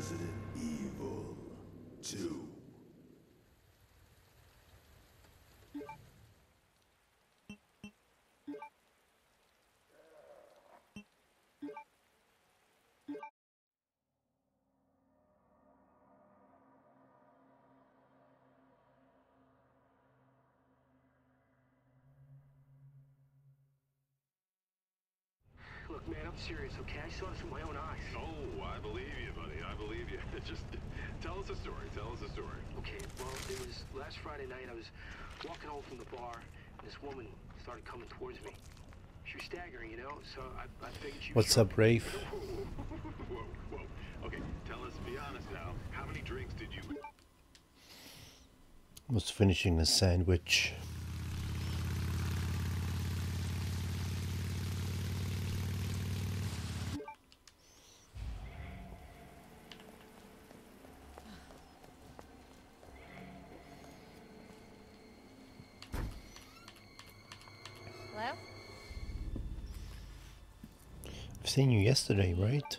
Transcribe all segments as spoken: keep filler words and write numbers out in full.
Resident Evil two. Look, man, I'm serious, okay? I saw this with my own eyes. Oh, I believe you, buddy. I believe you. Just tell us a story. Tell us a story. Okay, well, it was last Friday night. I was walking home from the bar, and this woman started coming towards me. She was staggering, you know, so I, I figured she was What's up, Rafe? Whoa, whoa. Okay, tell us, be honest now. How many drinks did you... Was finishing a sandwich. Hello? I've seen you yesterday, right?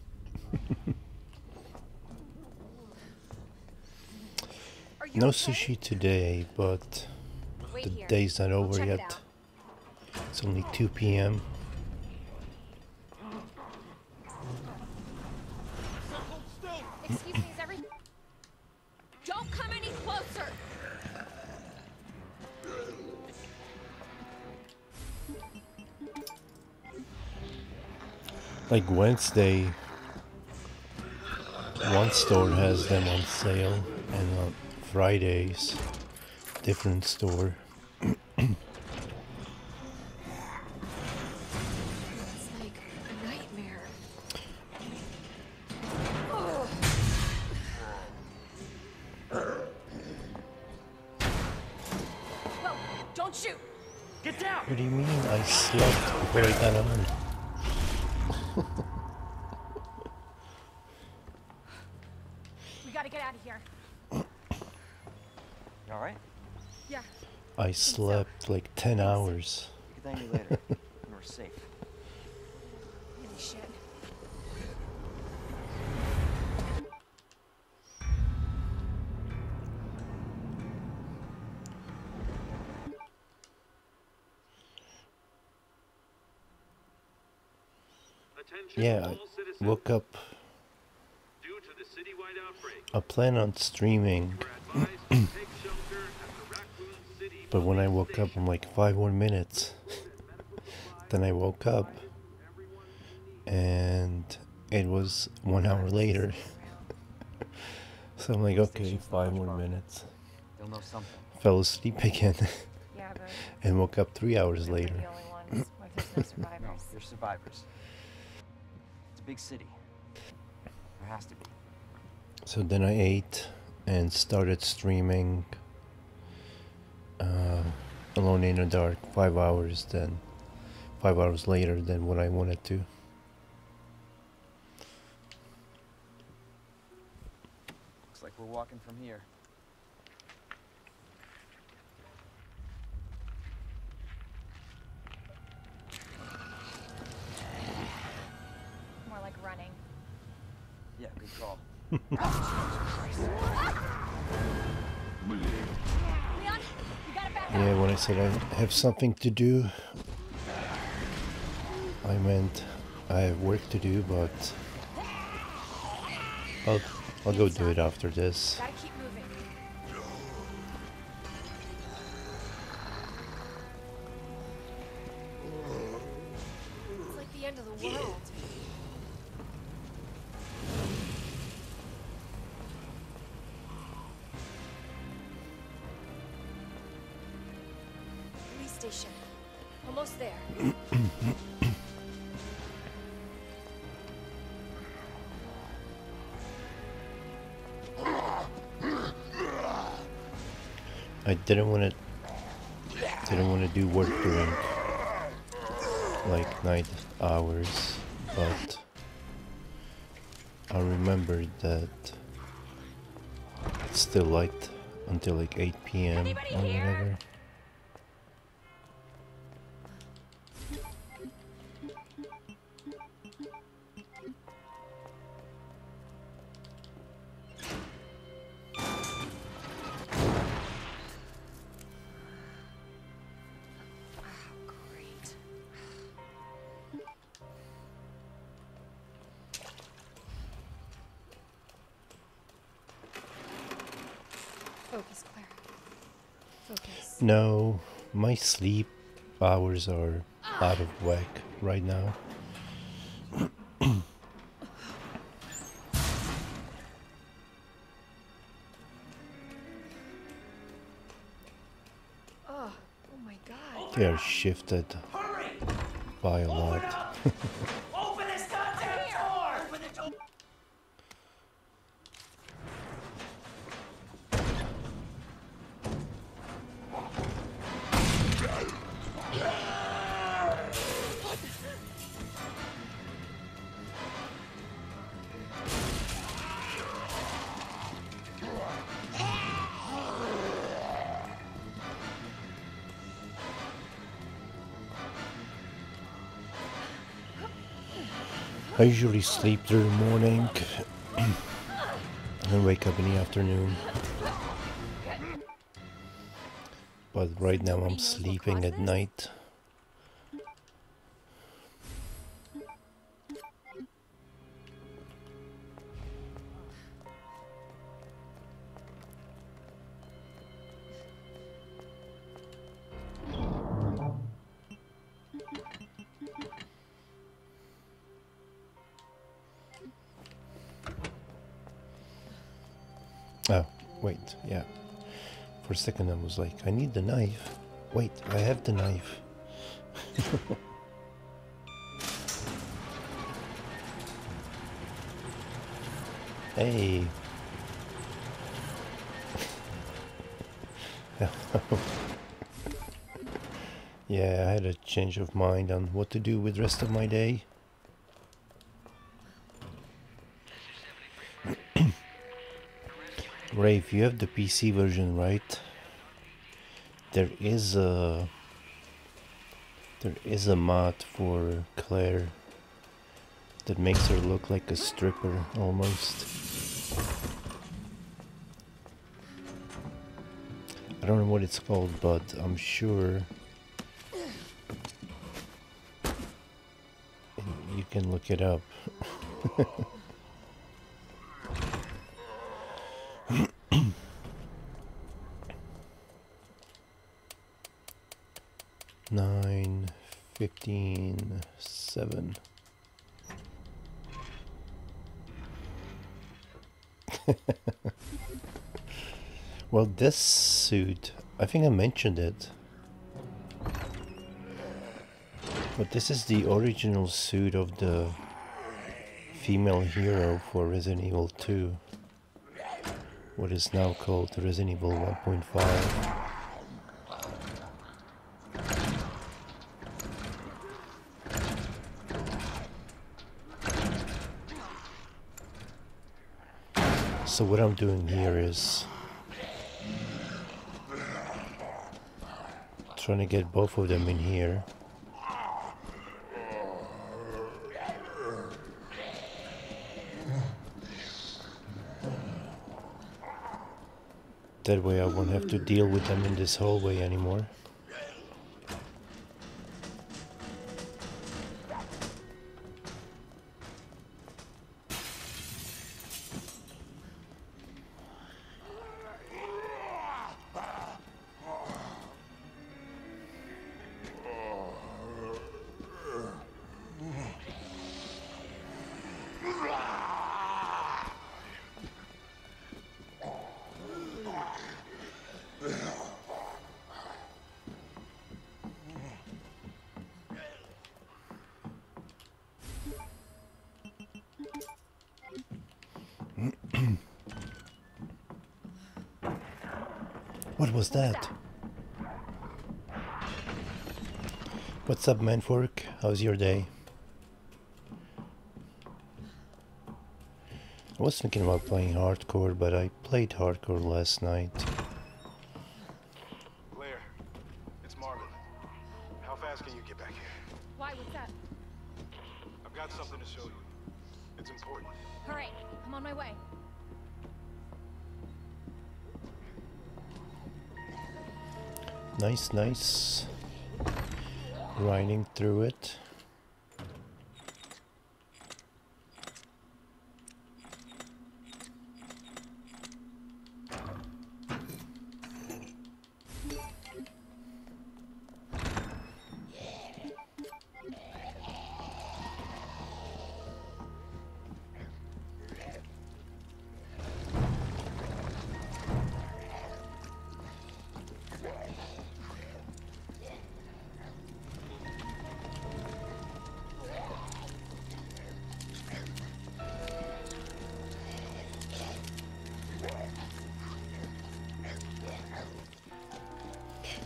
Are you No okay? sushi today, but Wait the here. day's not I'll over check it yet. out. It's only two P M Excuse me, is everything... Don't come any closer! Like Wednesday, one store has them on sale, and on Fridays, different store. It's like a nightmare. Whoa, don't shoot! Get down! What do you mean? I slept before I got on. We gotta get out of here. You alright? Yeah. I slept like ten hours. You can thank me later when we're safe. Really should. Attention Yeah, all I citizens. woke up. Due to the citywide outbreak, I plan on streaming, we're advised to take shelter at the Raccoon City but when I police woke up, station. I'm like five more minutes. Then I woke up, and it was one hour later. So I'm like, okay, five more minutes. You'll know something. Fell asleep again, Yeah, but and woke up three hours we're later. the only ones. Like, there's no No, survivors. you're survivors. It's a big city. There has to be. So then I ate and started streaming uh, Alone in the Dark five hours then five hours later than what I wanted to. Looks like we're walking from here. More like running. Yeah, good call. Leon, you gotta back Yeah, up. when I said I have something to do, I meant I have work to do, but I'll, I'll go do it after this. Gotta keep moving. It's like the end of the world. Police station. Almost there. I didn't want to didn't want to do work during like night hours, but I remembered that it's still light until like eight P M Anybody or here? whatever. No, my sleep hours are out of whack right now. Oh, oh my god. They are shifted by a lot. Open this goddamn door! Open the door! I usually sleep through the morning and wake up in the afternoon. But right now I'm sleeping at night. Oh, wait, yeah. For a second I was like, I need the knife. Wait, I have the knife. Hey. Yeah, I had a change of mind on what to do with the rest of my day. Rafe, you have the P C version, right? There is a there is a mod for Claire that makes her look like a stripper almost. I don't know what it's called, but I'm sure you can look it up. Nine, fifteen, seven. Well, this suit, I think I mentioned it, but this is the original suit of the female hero for Resident Evil two, what is now called Resident Evil one point five. So what I'm doing here is trying to get both of them in here. That way I won't have to deal with them in this hallway anymore. What was that? What's up, Manfork? How's your day? I was thinking about playing hardcore, but I played hardcore last night. Claire, it's Marvin. How fast can you get back here? Why? What's that? I've got something to show you. It's important. Hurry. I'm on my way. Nice, nice. Grinding through it.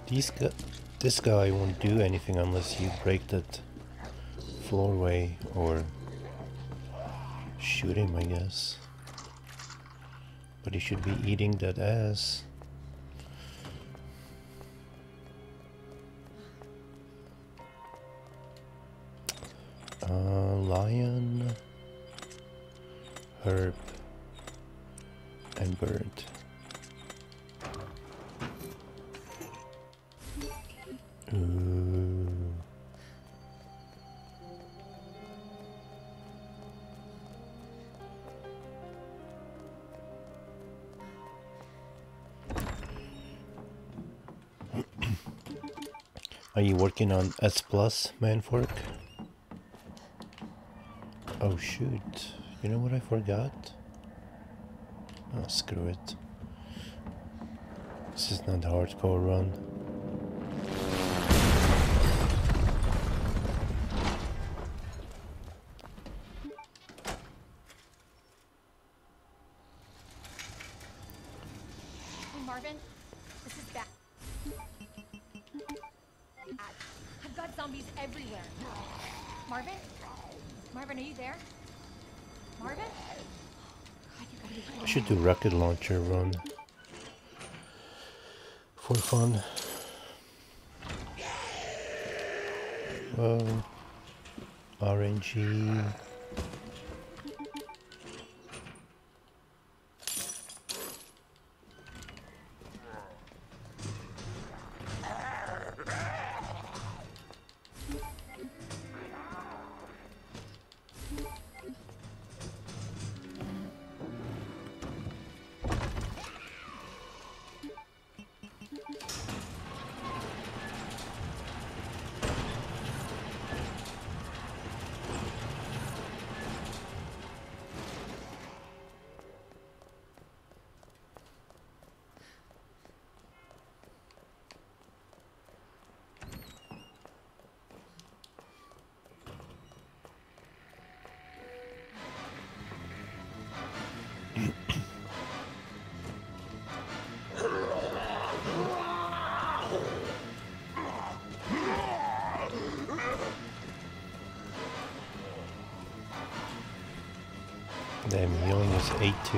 These gu this guy won't do anything unless you break that floorway or shoot him, I guess. But he should be eating that ass. Uh, lion, herb, and bird. Ooh. Are you working on S plus, Manfork? Oh shoot, you know what I forgot? Oh, screw it. This is not a hardcore run. Hey, Marvin. This is bad. I've got zombies everywhere. Marvin? Marvin, are you there? Marvin? God, you gotta be kidding I should do rocket launcher run for fun. Whoa. R N G. Damn, healing is eight two.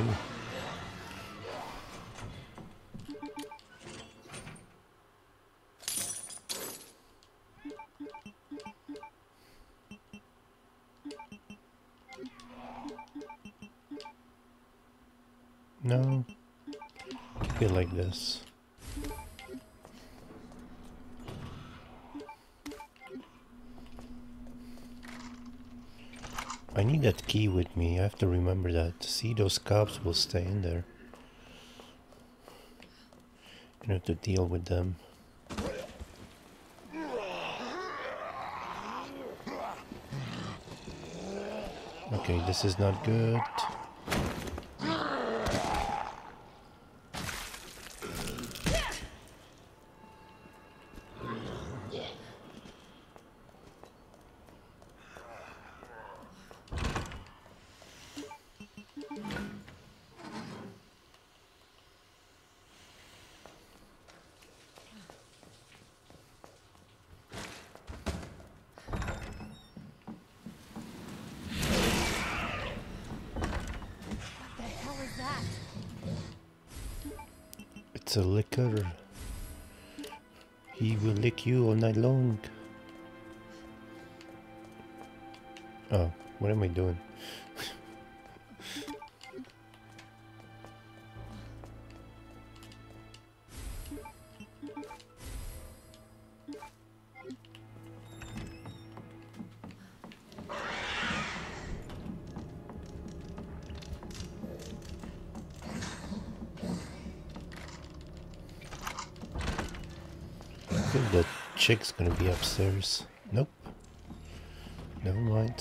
No, keep it like this. I need that key with me. I have to remember that. See, those cops will stay in there. You have to deal with them. Okay, this is not good. It's a licker. He will lick you all night long. Oh, what am I doing? I think the chick's gonna be upstairs. Nope. Never mind.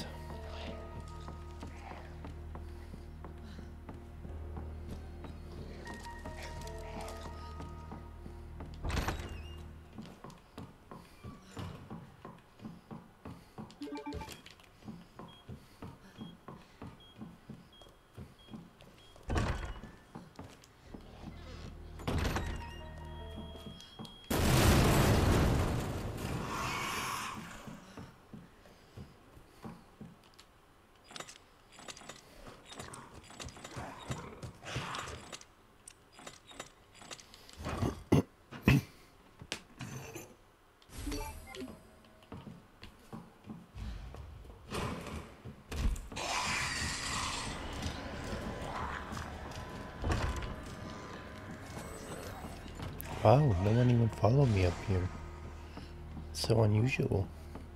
Wow, no one even followed me up here. So unusual.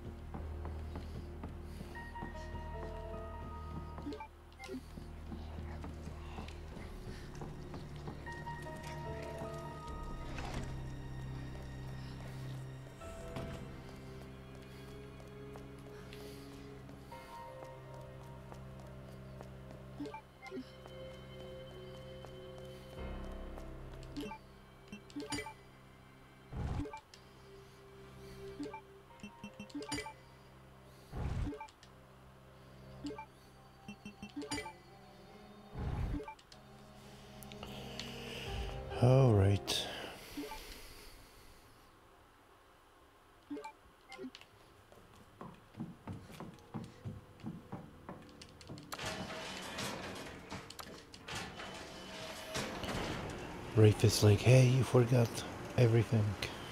All right. Rafe is like, hey, you forgot everything.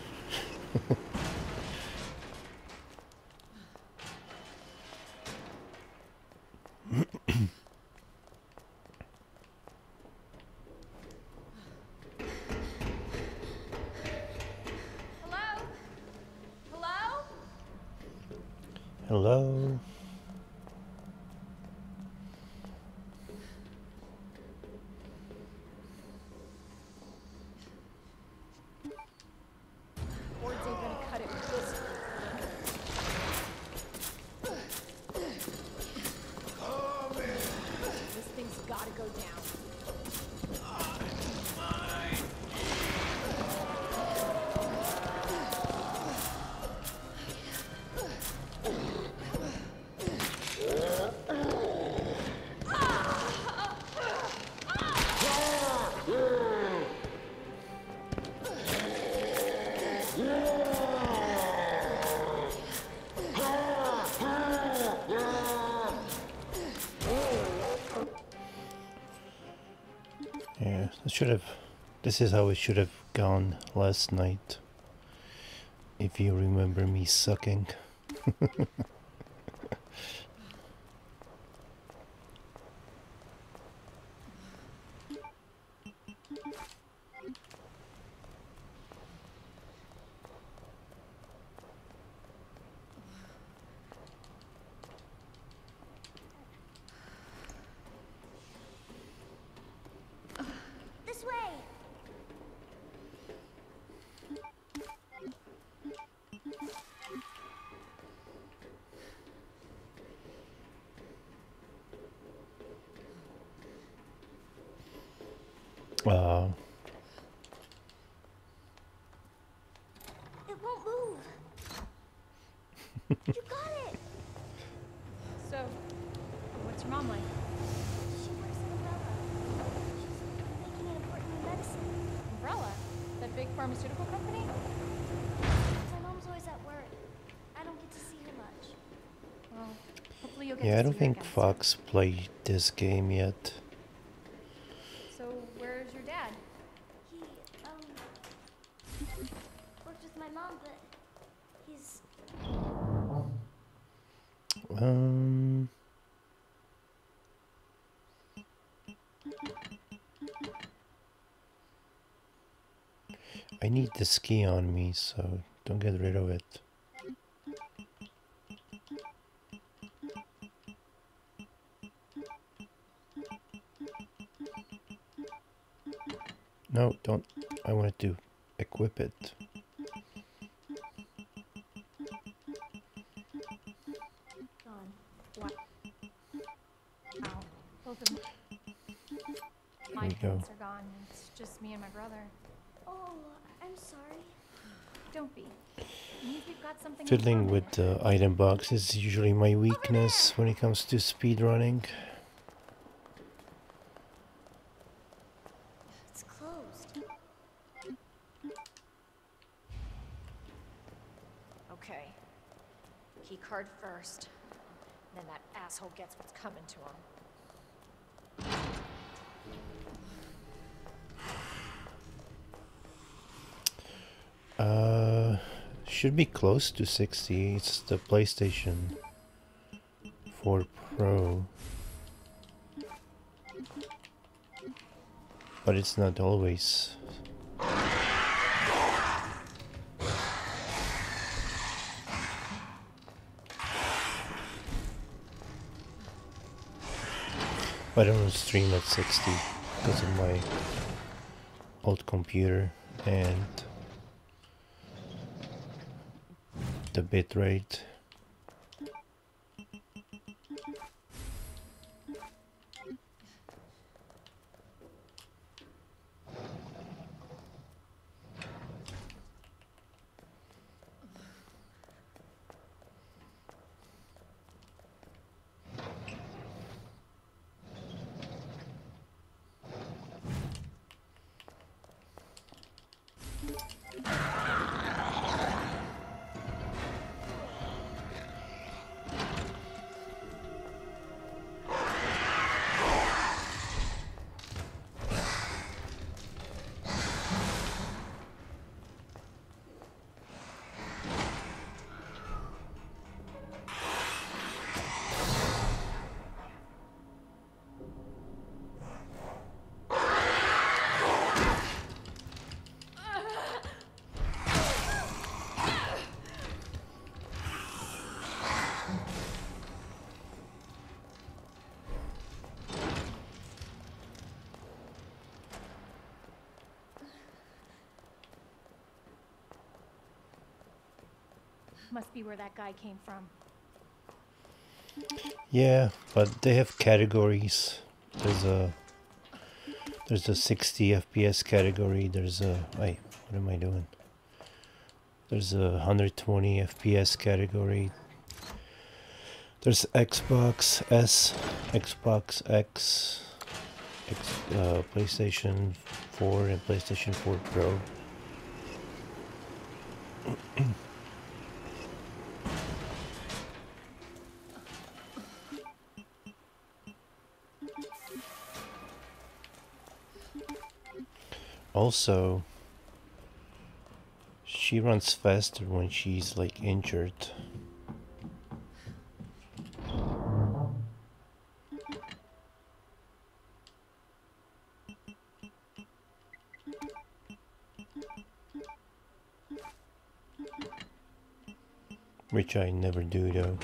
Hello? Hello? Hello? Words ain't gonna cut it with this. This thing's gotta go down. Yeah, I should have. This is how it should have gone last night. If you remember me sucking. This way! Uh, It won't move. You got it! So, what's your mom like? She works at Umbrella. She's making an important new medicine. Umbrella? That big pharmaceutical company? My mom's always at work. I don't get to see her much. Well, hopefully you'll get yeah, to I don't see her think again soon. Fox played this game yet. So, where's your dad? He, um, worked with my mom, but he's... Um, I need the ski on me, so don't get rid of it. No, don't. I wanted to equip it. Gone. What? Ow. Both of my, my we go. parents are gone. It's just me and my brother. Oh, I'm sorry. Don't be. It means we've got something in Fiddling common. with the item box is usually my weakness when it comes to speedrunning. It's closed. Okay. Key card first. Then that asshole gets what's coming to him. Uh, should be close to sixty. It's the PlayStation four Pro. But it's not always. I don't stream at sixty because of my old computer and the bitrate. Must be where that guy came from. Yeah, but they have categories. There's a there's a sixty F P S category. There's a wait, what am I doing? There's a one hundred twenty F P S category. There's Xbox S, Xbox X, X uh, PlayStation four and PlayStation four Pro. Also, she runs faster when she's like injured. Which I never do though.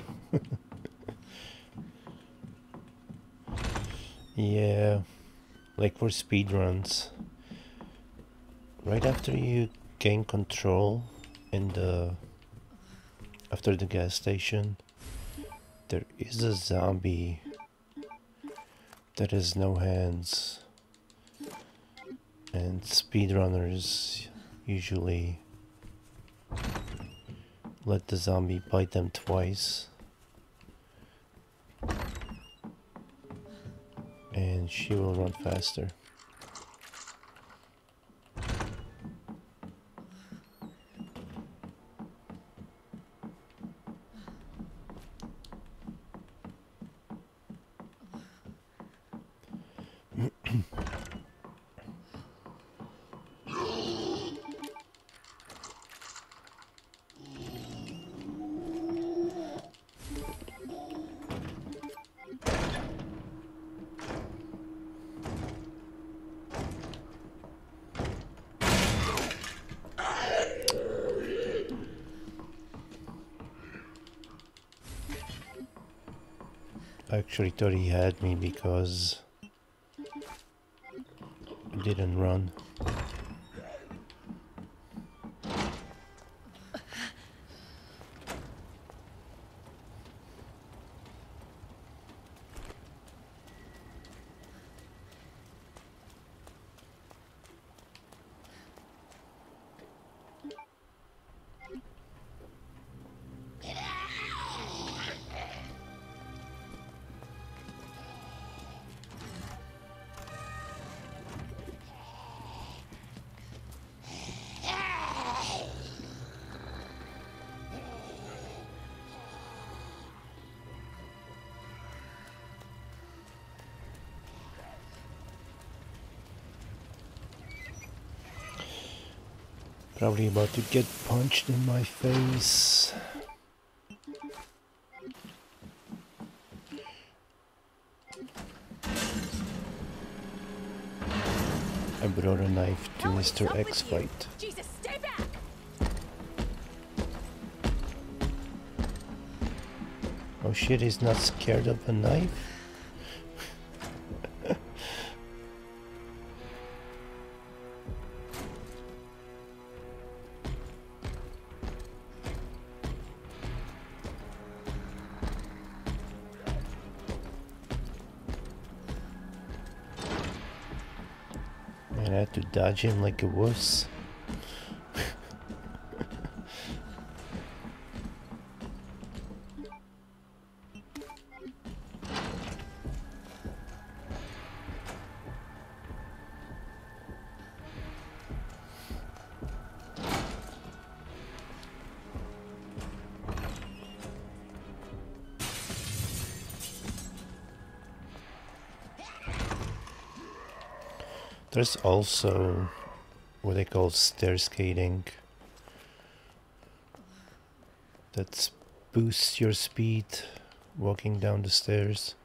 Yeah, like for speedruns. Right after you gain control in the after the gas station, there is a zombie that has no hands, and speedrunners usually let the zombie bite them twice, and she will run faster. I actually thought he had me because I didn't run. Probably about to get punched in my face. I brought a knife to Mister X fight. Jesus, stay back! Oh shit, he's not scared of a knife? Man, I had to dodge him like a wuss. There's also what they call stair skating. That boosts your speed walking down the stairs.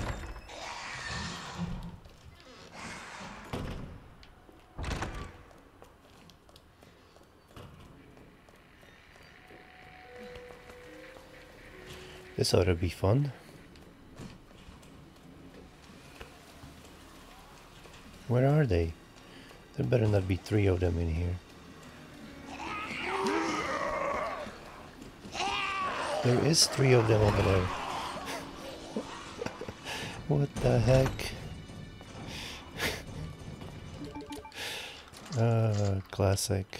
This ought to be fun. Where are they? There better not be three of them in here. There is three of them over there. What the heck? Ah, classic.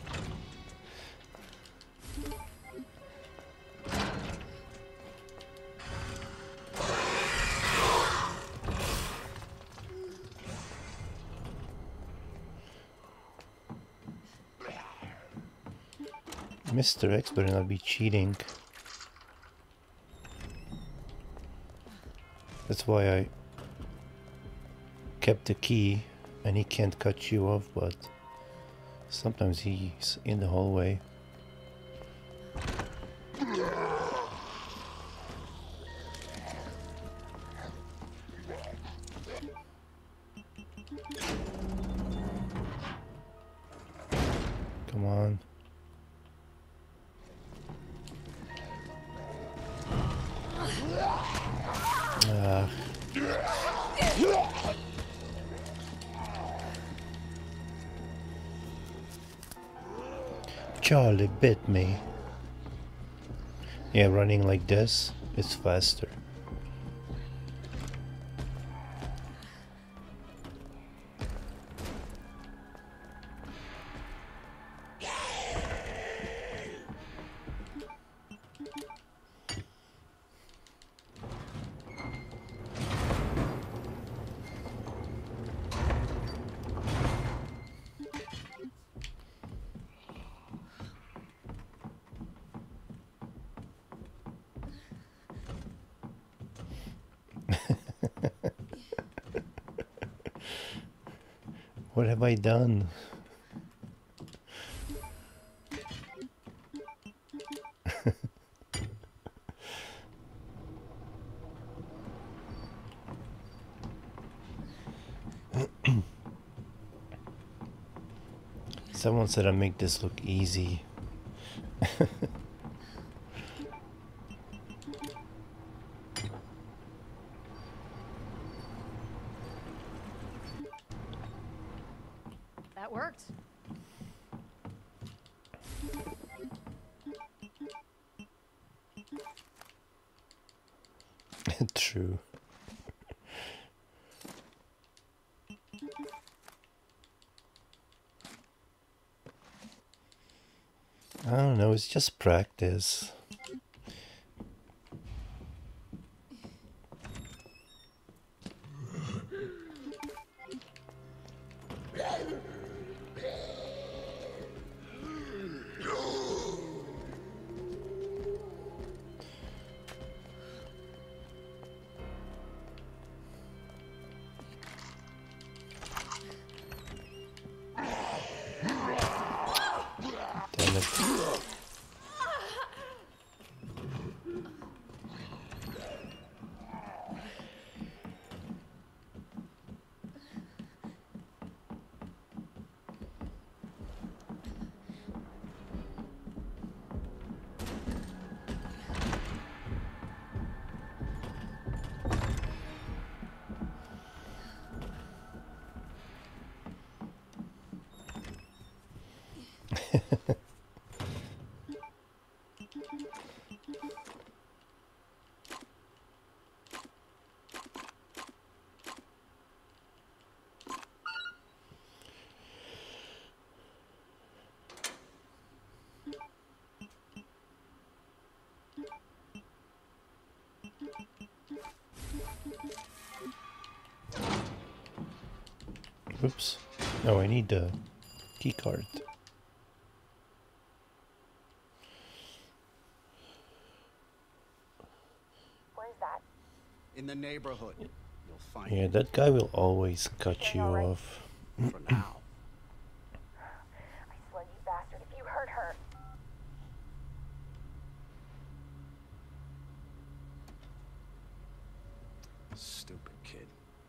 Mister X better not be cheating. That's why I kept the key, and he can't cut you off, but sometimes he's in the hallway. Come on. Uh, Charlie bit me. Yeah, running like this is faster. What have I done? Someone said I make this look easy. That worked. True. I don't know, it's just practice. Damn it. Oops. Oh, I need the key card. Where's that? In the neighborhood. You'll find Yeah, it. that guy will always cut Okay, you all right. off. For now. I swear, you bastard, if you hurt her. Stupid kid.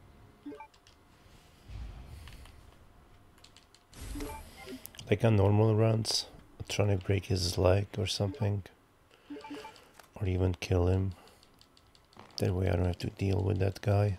Like on normal runs, trying to break his leg or something. Or even kill him. That way I don't have to deal with that guy.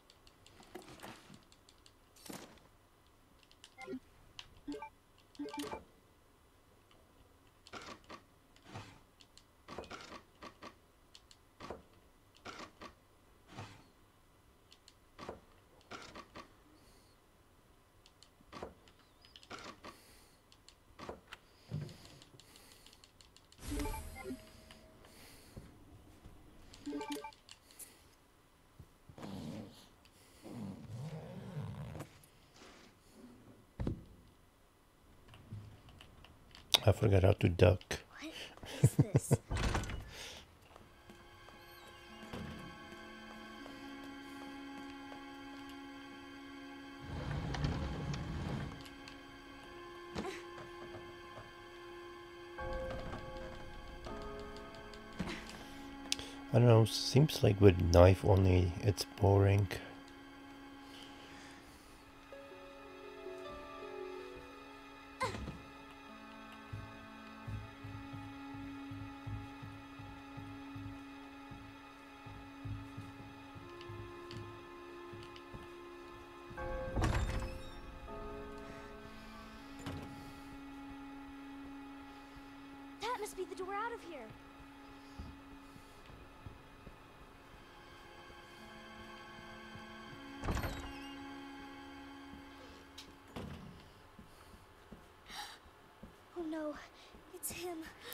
I forgot how to duck. What is this? I don't know, seems like with knife only it's boring. That must be the door out of here. Oh no, it's him.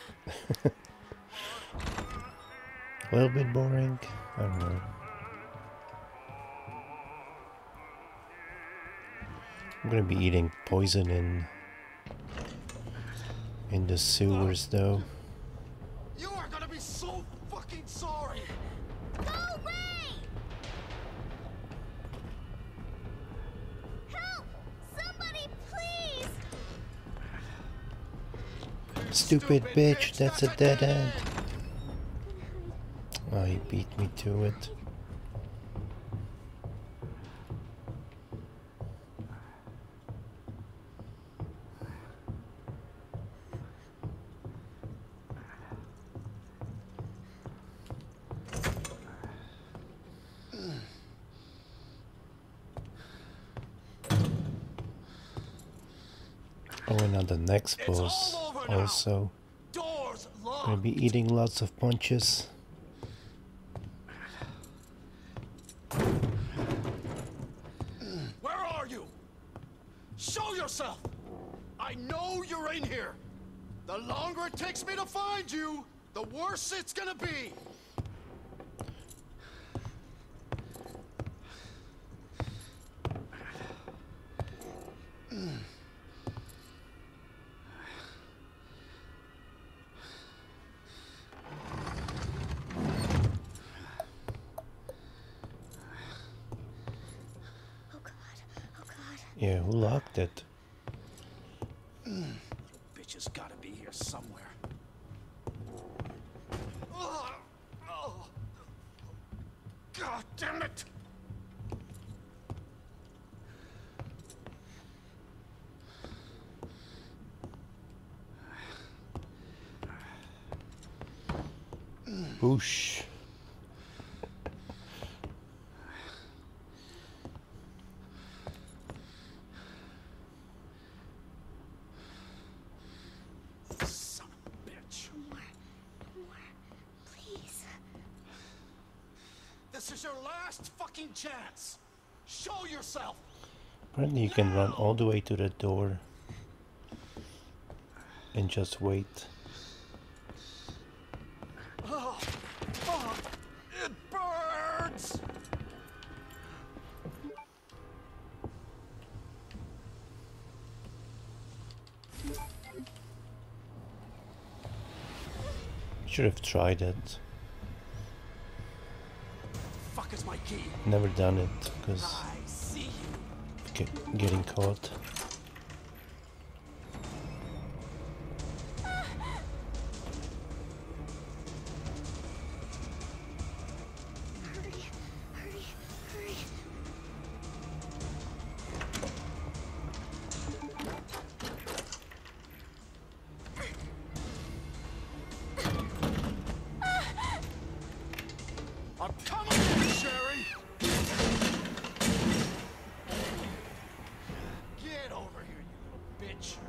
A little bit boring, I don't know. I'm gonna be eating poison in in the sewers though. You are gonna be so fucking sorry. Go away! Help! Somebody, please! Stupid bitch, that's a dead end. Oh, he beat me to it. Oh, and on the next boss also. Doors locked. Gonna be eating lots of punches. Where are you? Show yourself! I know you're in here! The longer it takes me to find you, the worse it's gonna be! Oh god, oh god. Yeah, who locked it? Bitch has gotta be here somewhere. Ugh. Oh. God damn it! Boosh. Son of a bitch. More, more, please. This is your last fucking chance. Show yourself. Apparently you can run all the way to the door and just wait. Oh, fuck. It burns. Should have tried it. Fuck is my key? Never done it because I see you. get, getting caught. I'm coming for you, Sherry! Get over here, you little bitch!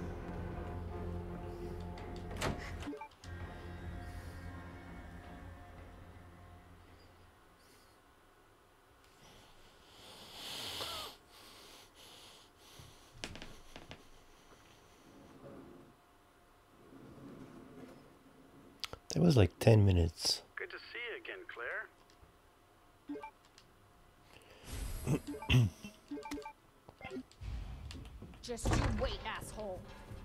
That was like ten minutes. Good to see you again, Claire. Just you wait, asshole.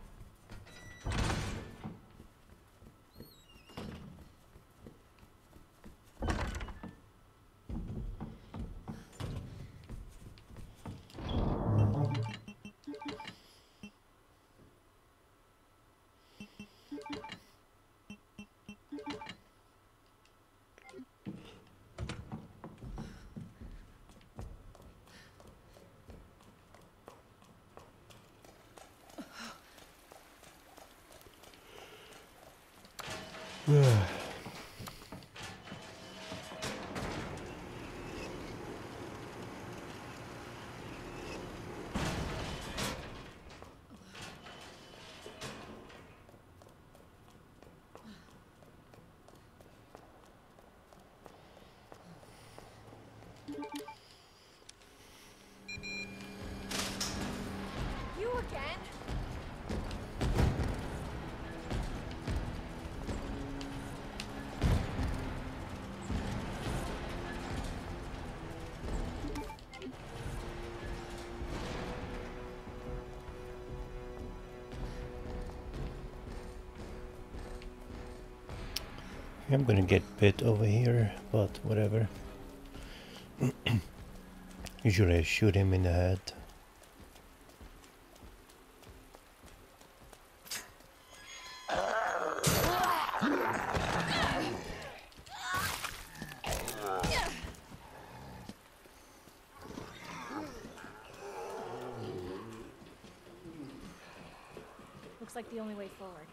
You again? I'm gonna get bit over here, but whatever. Usually I shoot him in the head. Looks like the only way forward.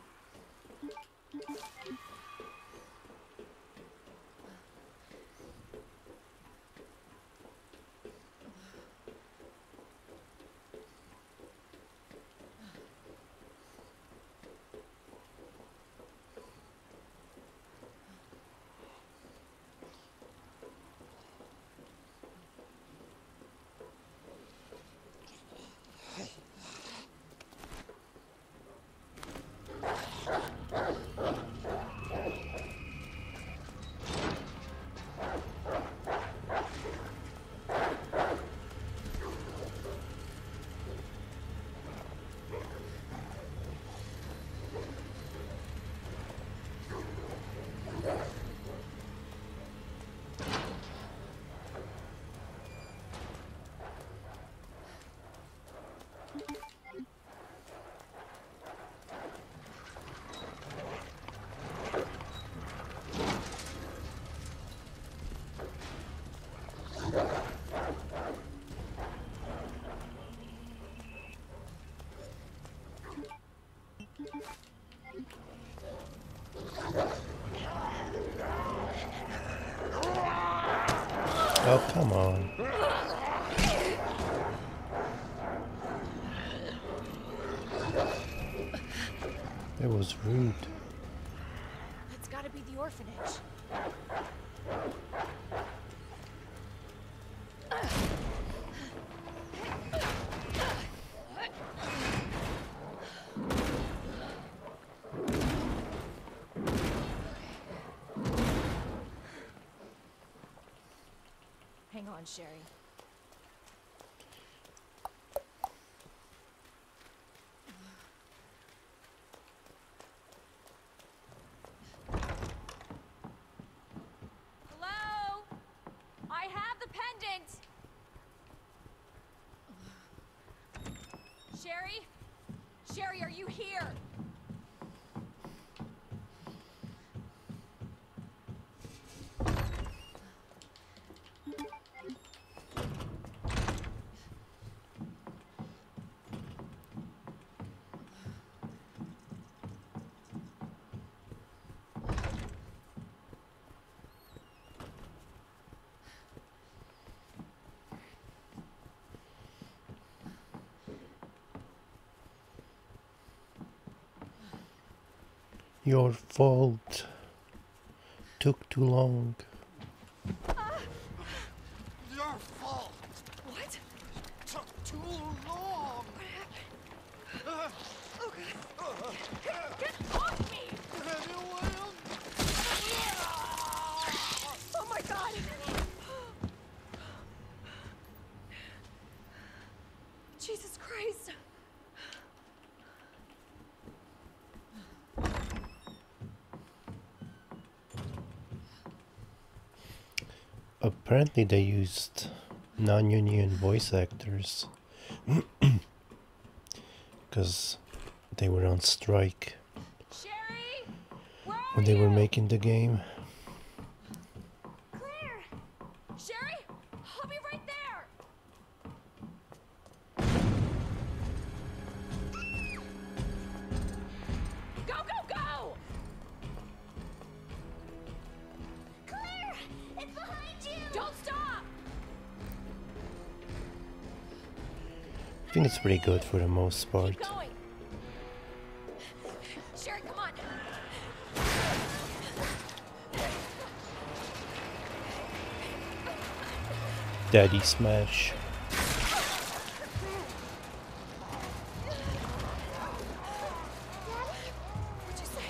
Oh, come on. That was rude. That's gotta be the orphanage. Hang on, Sherry. Sherry? Sherry, are you here? Your fault. Took too long. Your fault. What? Took too long. Oh, God. Get off me! Oh, my God. Jesus Christ. Apparently they used non-union voice actors because they were on strike Sherry, where are when they you? were making the game. Claire! Sherry, I'll be right there. Go, go, go! Claire! It's behind you! Don't stop! I think it's pretty good for the most part. Keep going. Sherry, come on. Daddy smash. What'd you say?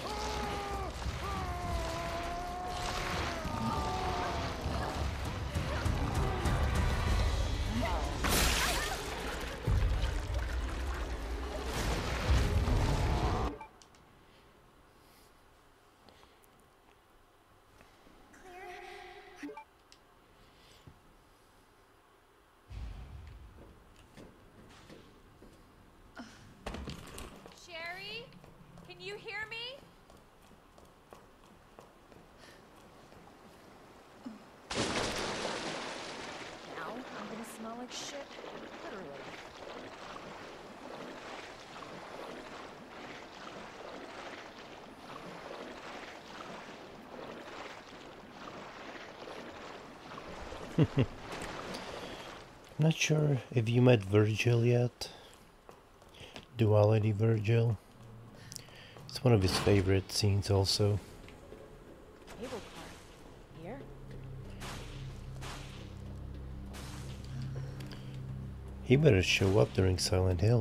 Sherry, can you hear me? Now I'm gonna smell like shit. Literally. Not sure if you met Virgil yet. Duality Virgil. It's one of his favorite scenes also. Cable car. Here? He better show up during Silent Hill.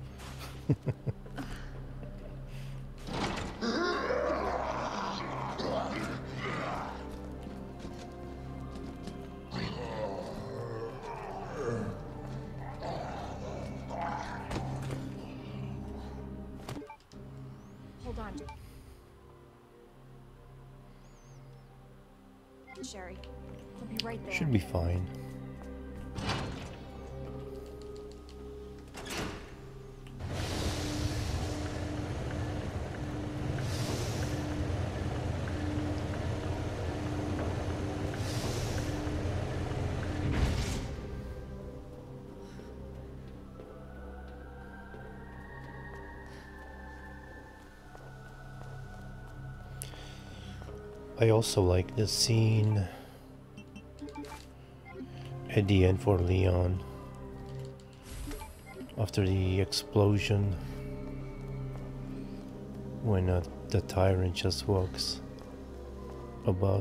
Hold on. Sherry, I'll be right there. Should be fine. I also like the scene at the end for Leon after the explosion when uh, the tyrant just walks above.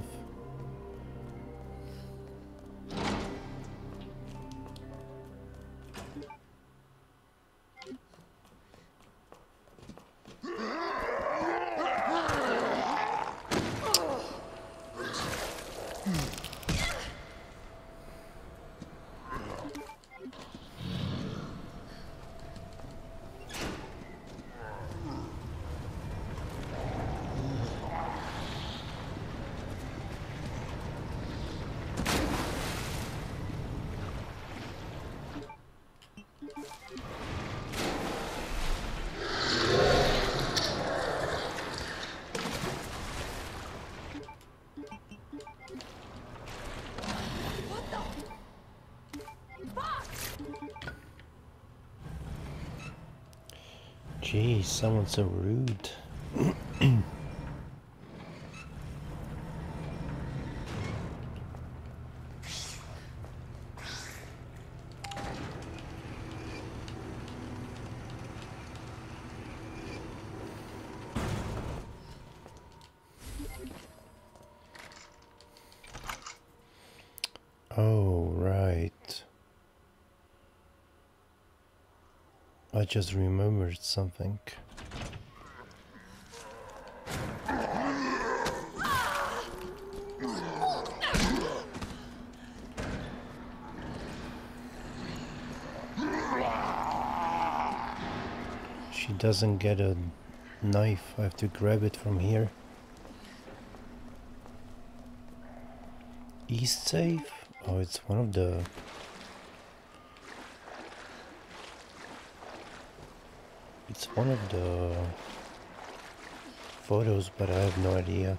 Jeez, someone's so rude. Oh, right. I just remembered something. She doesn't get a knife. I have to grab it from here. East safe? Oh, it's one of the... It's one of the photos, but I have no idea.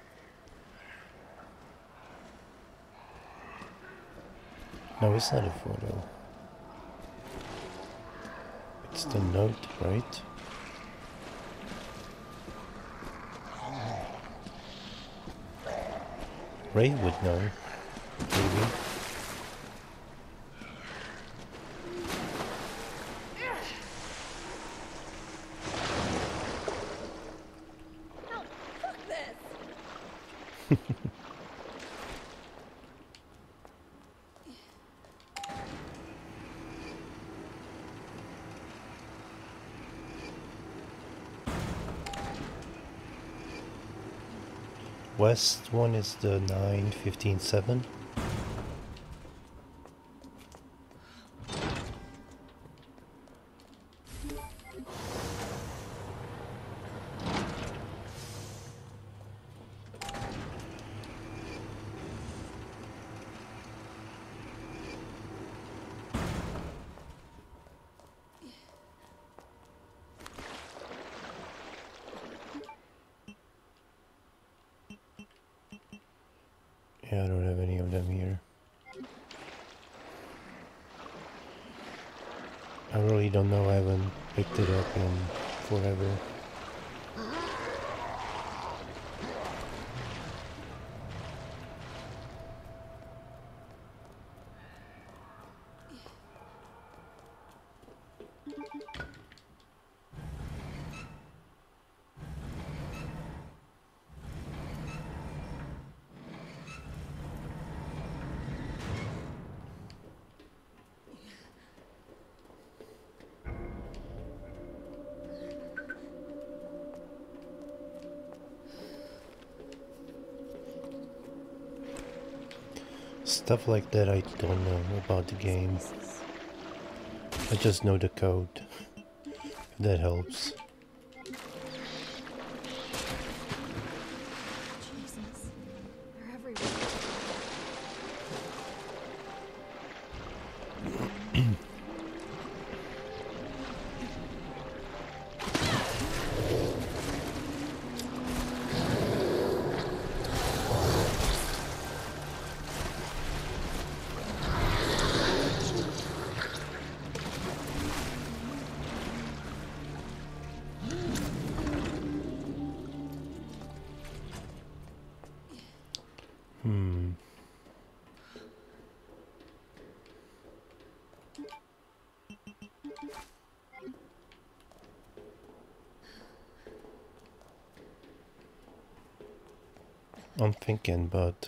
No, it's not a photo. It's the note, right? Ray would know, maybe. West one is the nine fifteen seven. Yeah, I don't have any of them here. I really don't know, I haven't picked it up in forever. Stuff like that I don't know about the game. I just know the code, if that helps. Jesus, they're everywhere. Hmm. I'm thinking, but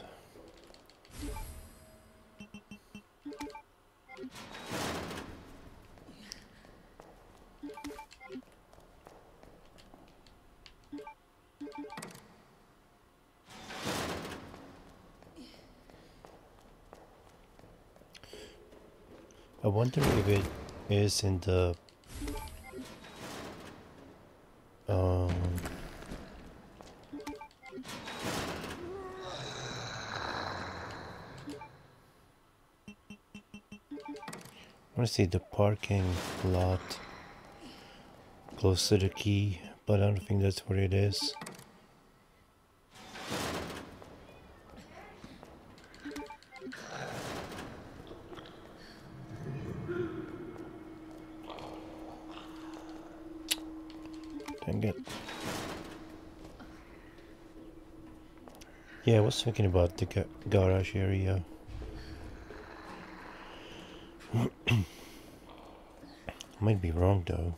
I wonder if it is in the um I want to see the parking lot close to the key, but I don't think that's where it is. Dang it. Yeah, I was thinking about the ga garage area. Might be wrong though.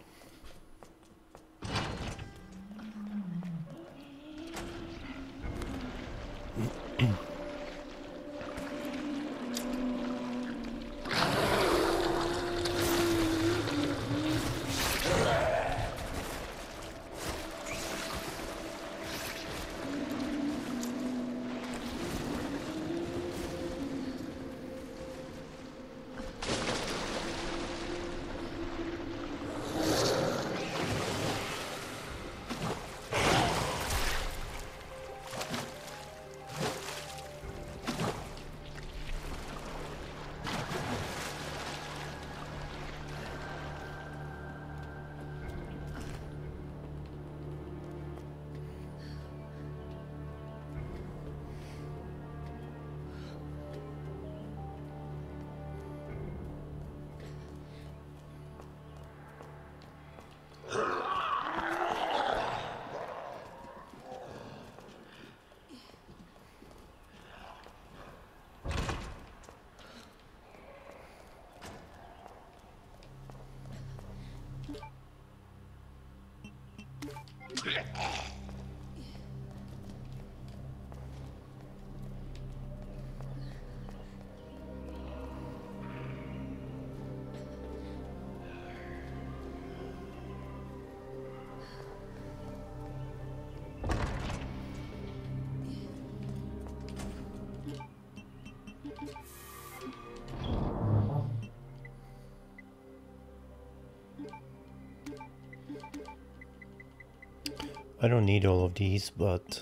I don't need all of these, but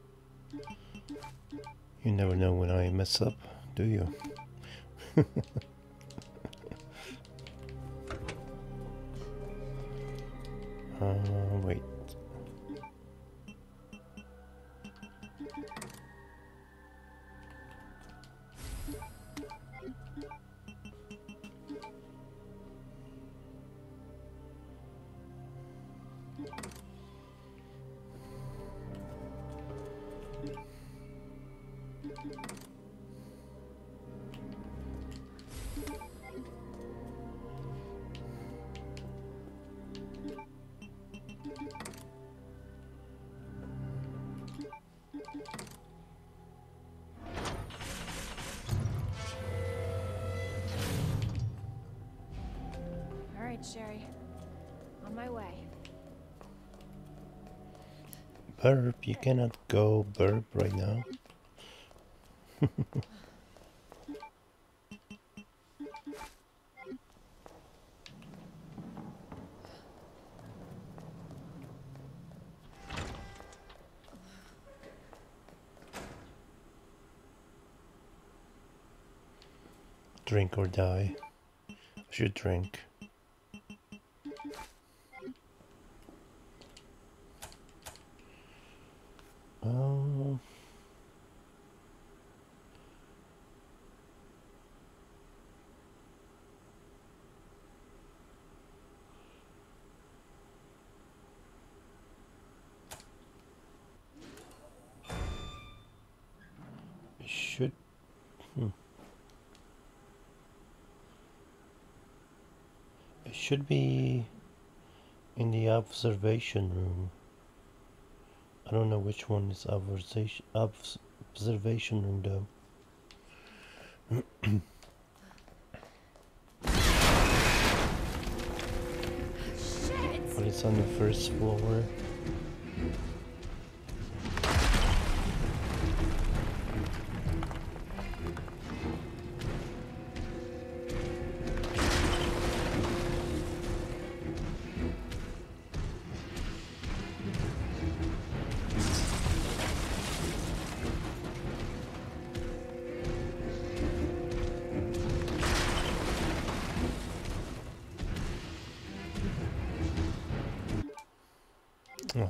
you never know when I mess up, do you? uh, wait. Sherry. On my way. Burp, you cannot go burp right now. Drink or die. I should drink. Um, it should. Hmm. It should be in the observation room. I don't know which one is observation observation room though. But it's on the first floor. Oh.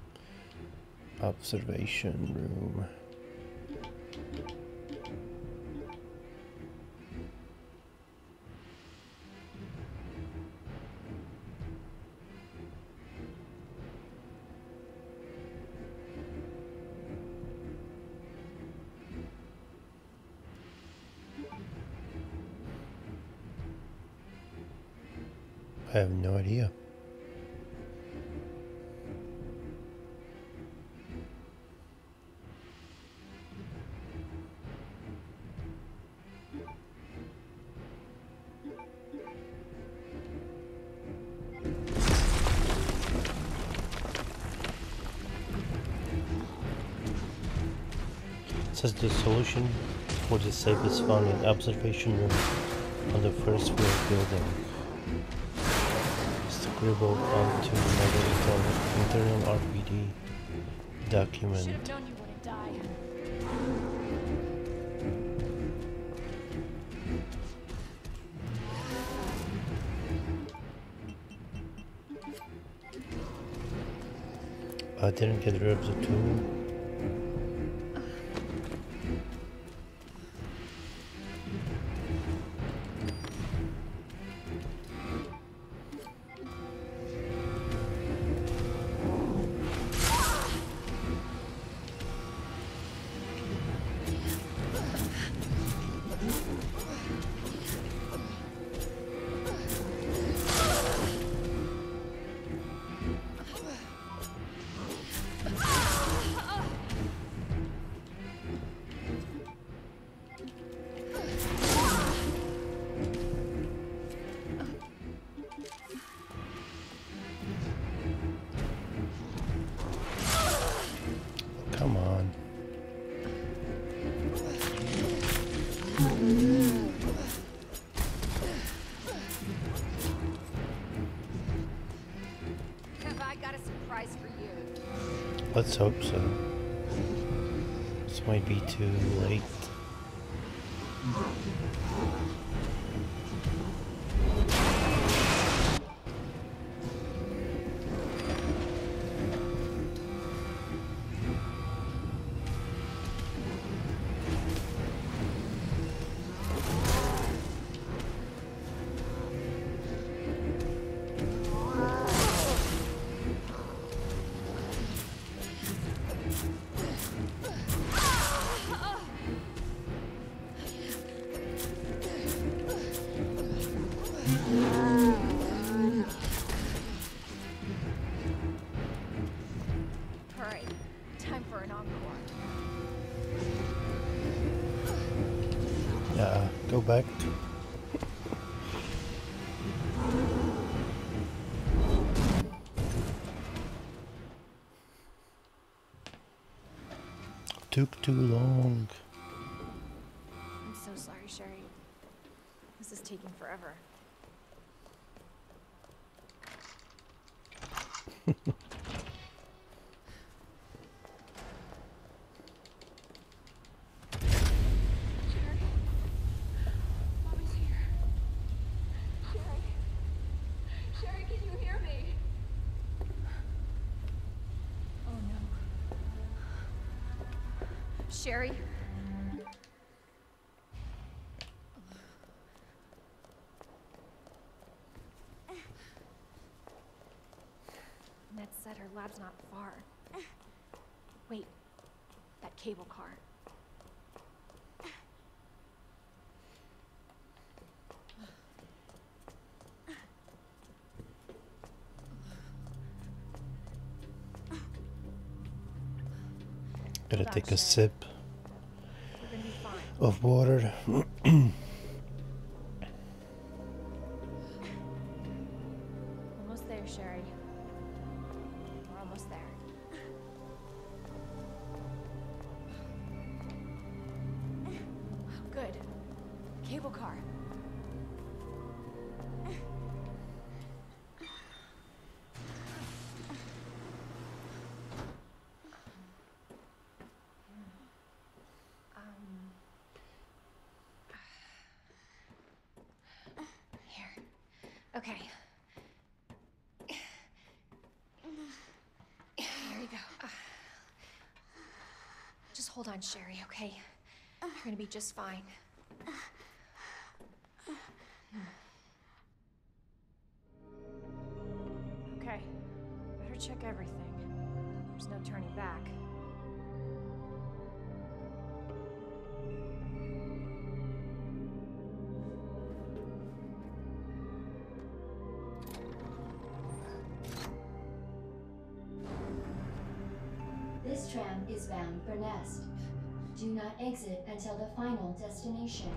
Observation room. I have no idea. It says the solution for the safe is found in observation room on the first floor building. Scribbled onto another internal, internal R P D document. Should have known you wouldn't die. I didn't get rid of the tool. Come on. Have I got a surprise for you? Let's hope so. This might be too late. Alright, time for an encore. Yeah, go back. Took too long. I'm so sorry, Sherry. This is taking forever. Sherry? Mommy's here. Sherry? Sherry, can you hear me? Oh no. Sherry? Ned said her lab's not far. Wait, that cable car. Gotta Hold on, take a Sherry. sip We're gonna be fine. of water. Almost there, Sherry. We're almost there. Good. Cable car. Um. Here. Okay. There you go. Uh, just hold on, Sherry, okay? You're gonna be just fine. Okay. Better check everything. There's no turning back. tram is bound for Nest. Do not exit until the final destination.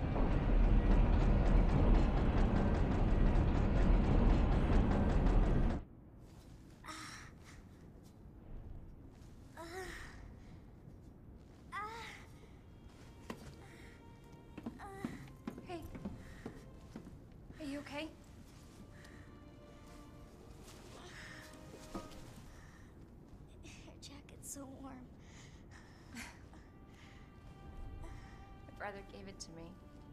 Hey. Are you okay? Your jacket's so warm. My brother gave it to me.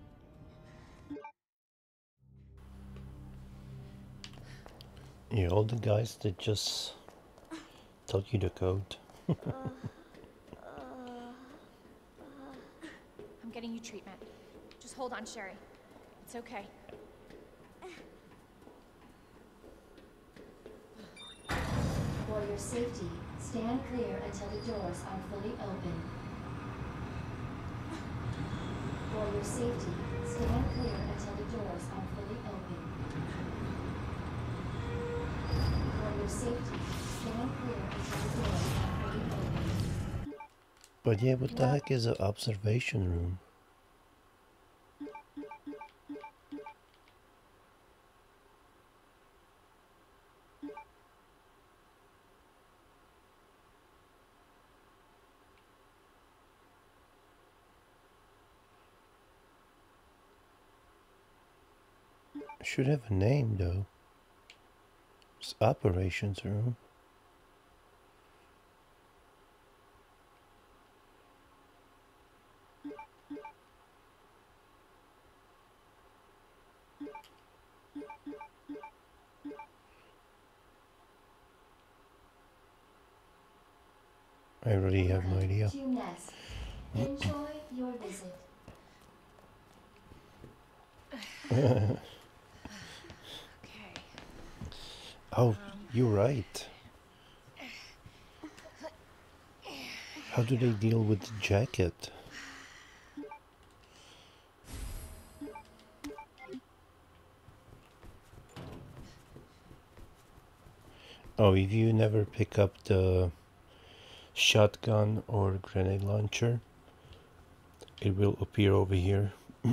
Yeah, all the guys that just tell you the code. I'm getting you treatment. Just hold on, Sherry. It's okay. For your safety, stand clear until the doors are fully open. For your safety, stand clear until the doors are fully open. For your safety, stand clear until the doors are fully open. But yeah, what the heck is an observation room? Should have a name though. It's operations room. I already have no idea. To Nest. Enjoy your visit. Okay. Oh, you're right. How do they deal with the jacket? Oh, if you never pick up the shotgun or grenade launcher, it will appear over here.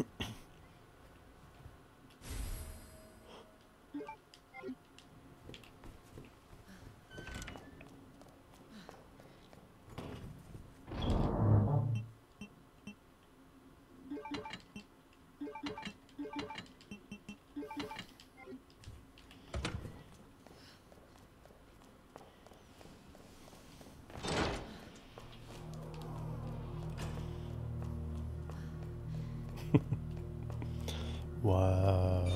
Wow. Our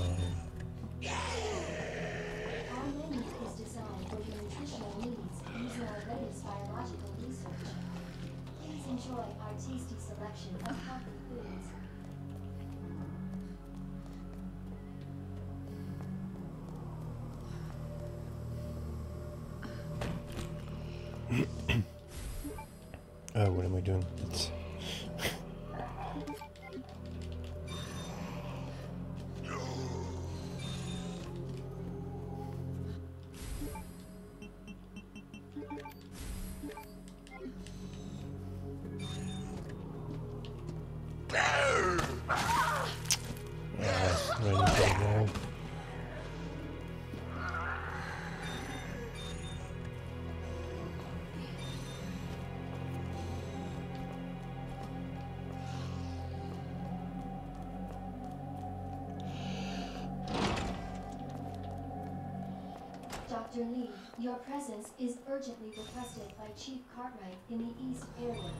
menu is designed for your nutritional needs using our latest biological research. Please enjoy our tasty selection of healthy foods. Oh, what am I doing? It's Ah, ready for the wall. Doctor Lee, your presence is urgently requested by Chief Cartwright in the East area.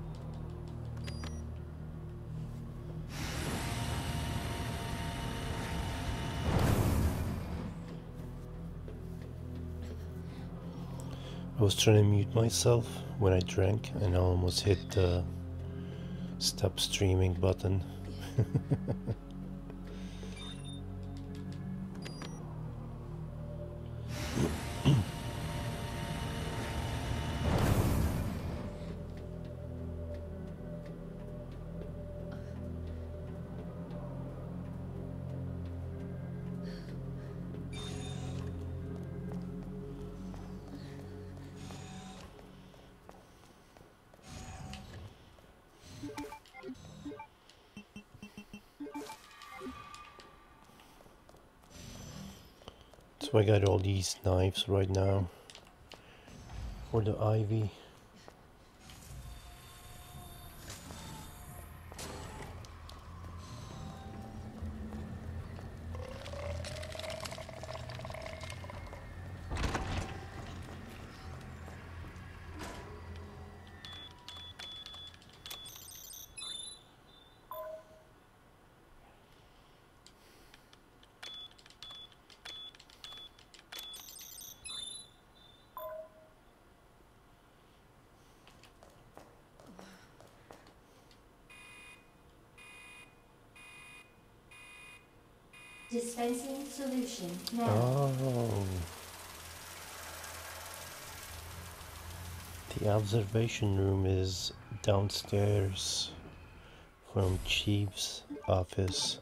I was trying to mute myself when I drank and I almost hit the stop streaming button. So I got all these knives right now for the Ivy. Dispensing solution now. Oh. The observation room is downstairs from Chief's office.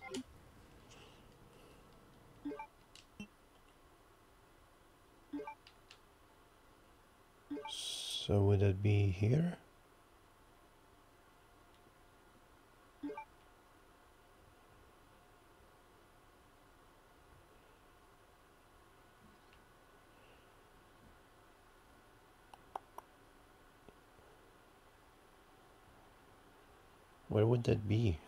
So would it be here? Where would that be?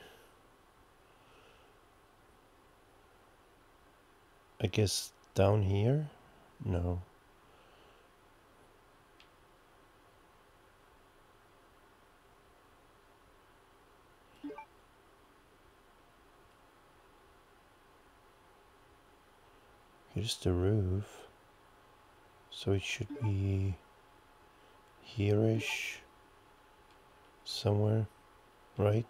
I guess down here? No. Here's the roof. So it should be here-ish somewhere. Right?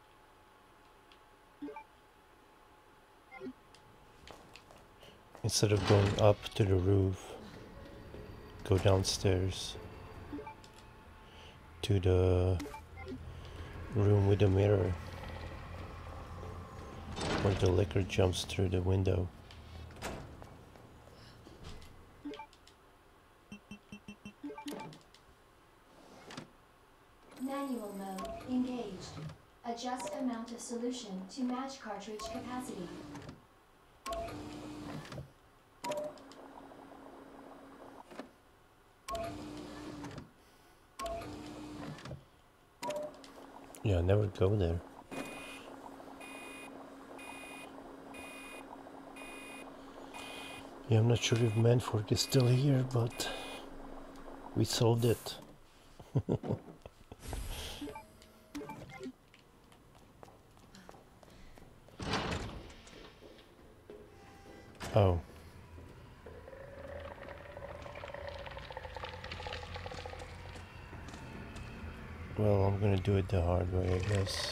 Instead of going up to the roof, go downstairs to the room with the mirror where the liquor jumps through the window. Manual mode engaged. Adjust amount of solution to match cartridge capacity. Yeah, never go there. Yeah, I'm not sure if Manfork is still here, but we solved it. Oh. Well, I'm gonna do it the hard way, I guess.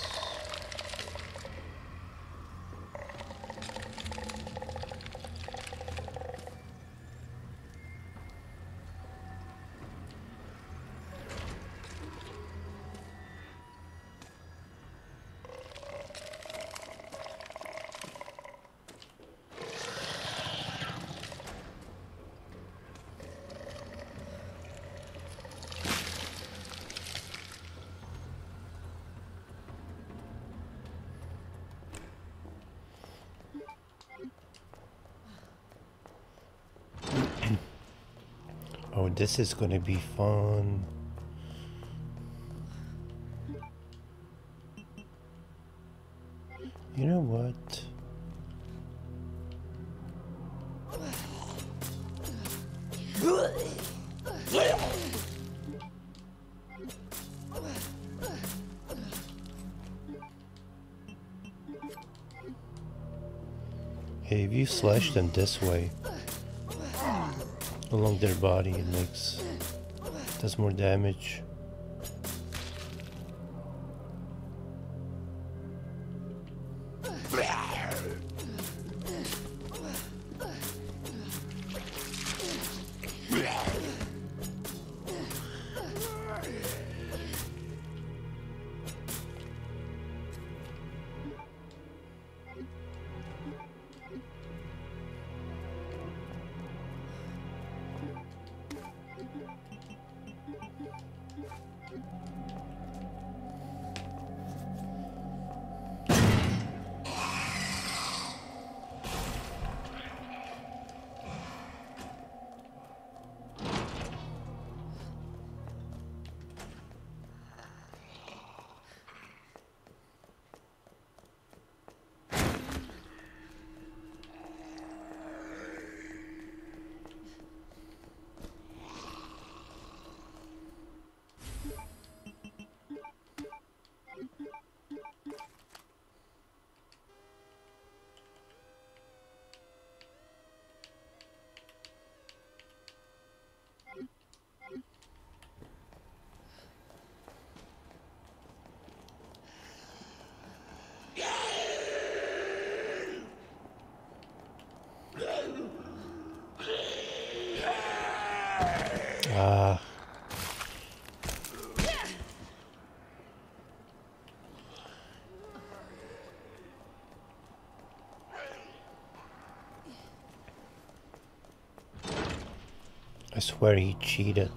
Oh, this is gonna be fun. You know what? Hey, if you slash them this way along their body, it makes does more damage. Ah. I swear he cheated.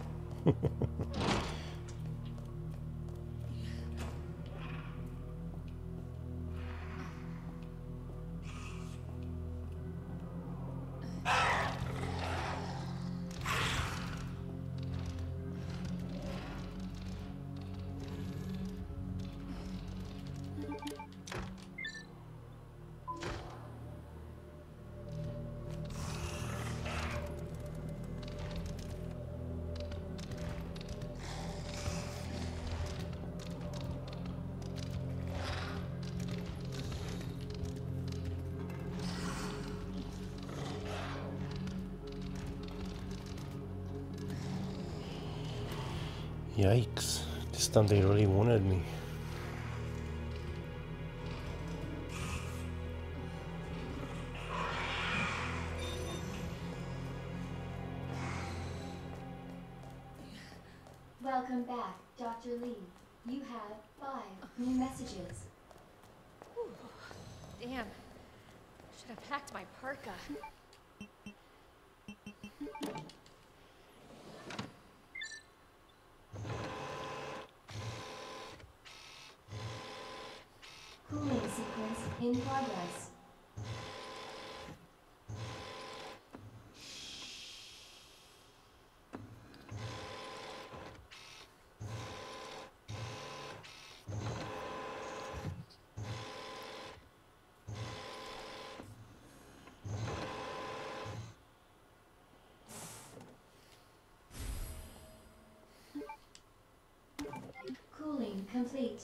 Yikes, this time they really wanted me. Welcome back, Doctor Lee. You have five new messages. Whew. Damn. Should have packed my parka. Cooling sequence in progress. Cooling complete.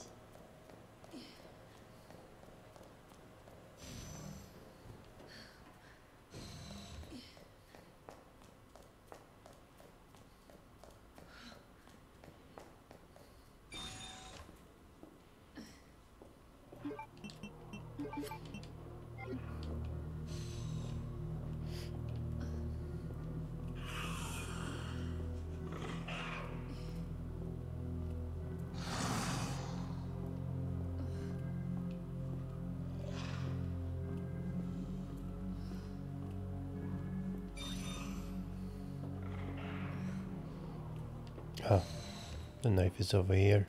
Ah, the knife is over here.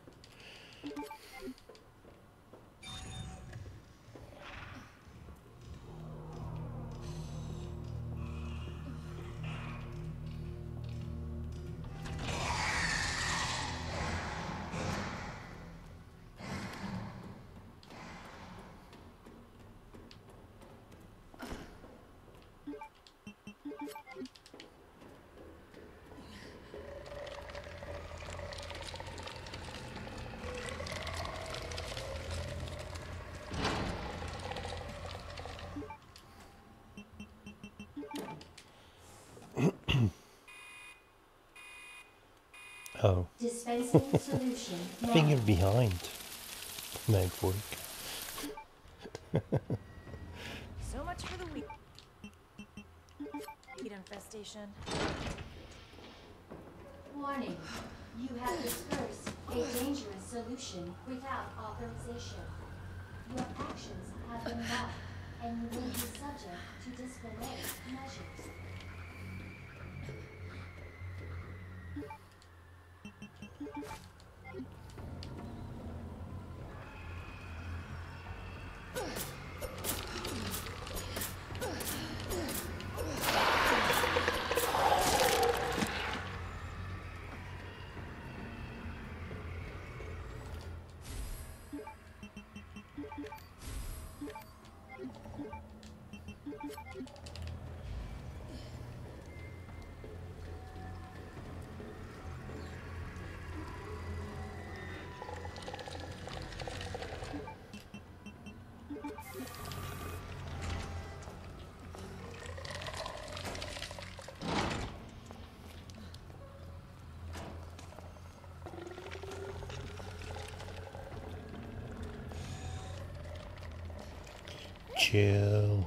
Oh. Dispensing solution. I think you're behind. Magfork. So much for the weed. Weed infestation. Warning. You have dispersed a dangerous solution without authorization. Your actions have been logged, and you will be subject to disciplinary measures. Chill.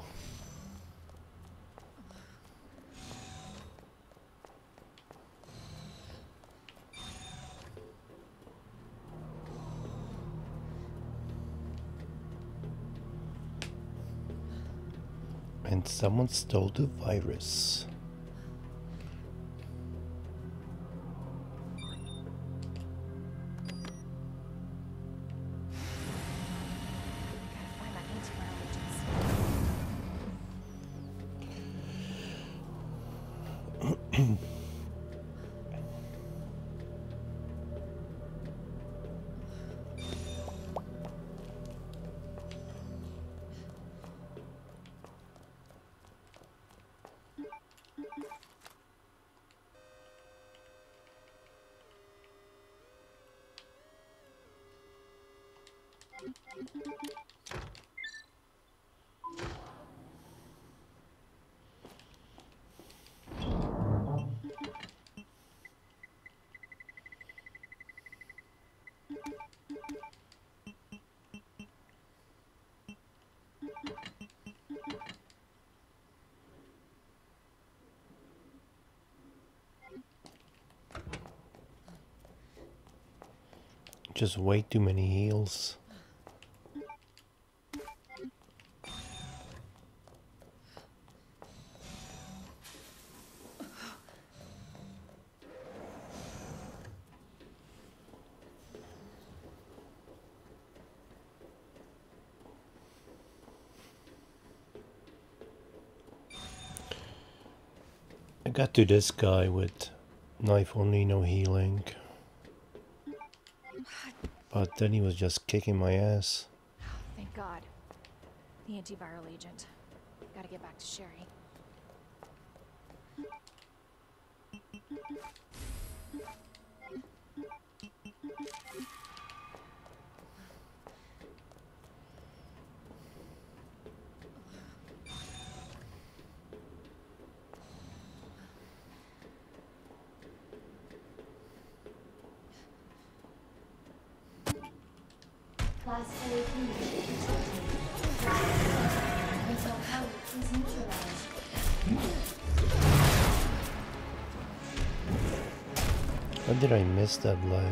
And someone stole the virus. Just way too many heals. I got to this guy with knife only, no healing. But then he was just kicking my ass. Thank God. The antiviral agent. Gotta get back to Sherry. Class A breach detected. Mental health is neutralized. How did I miss that leg?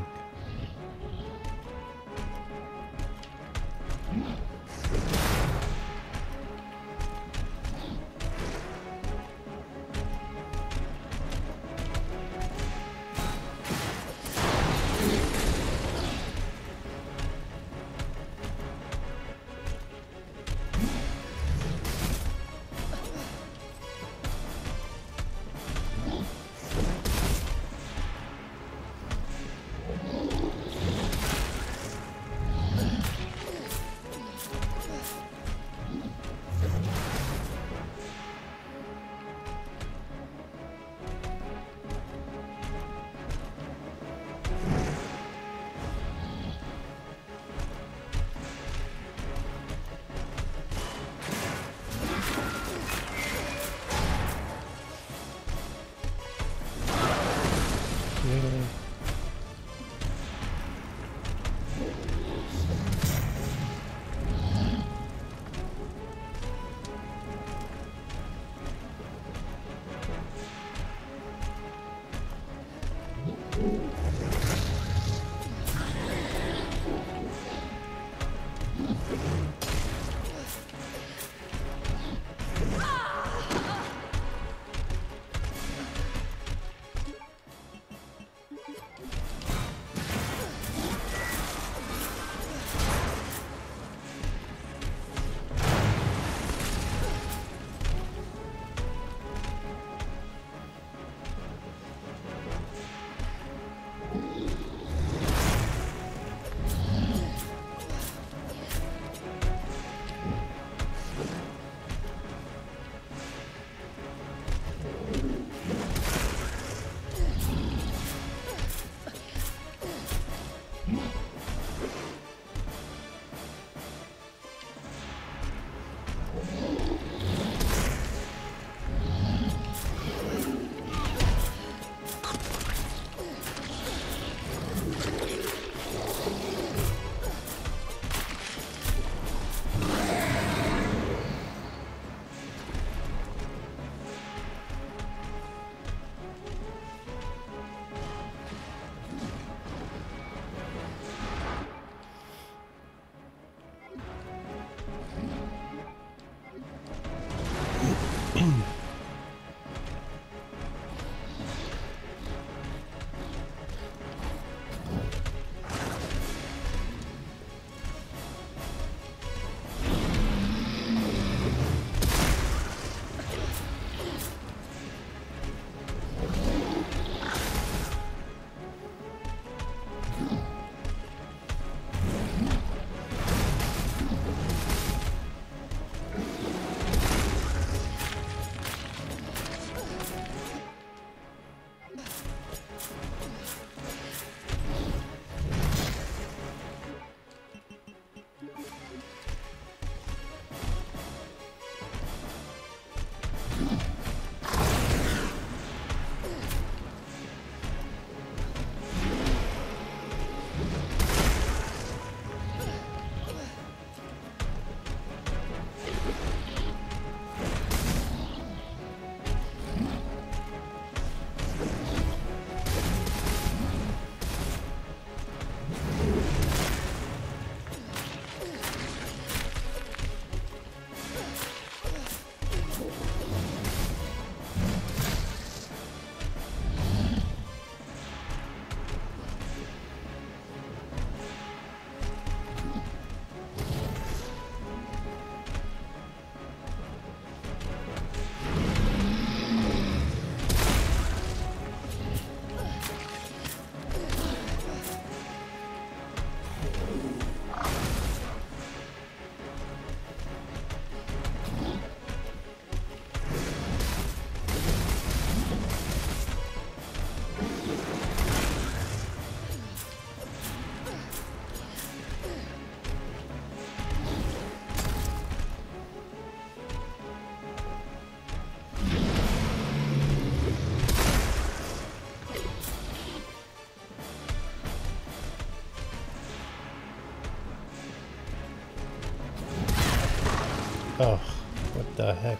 Oh, what the heck?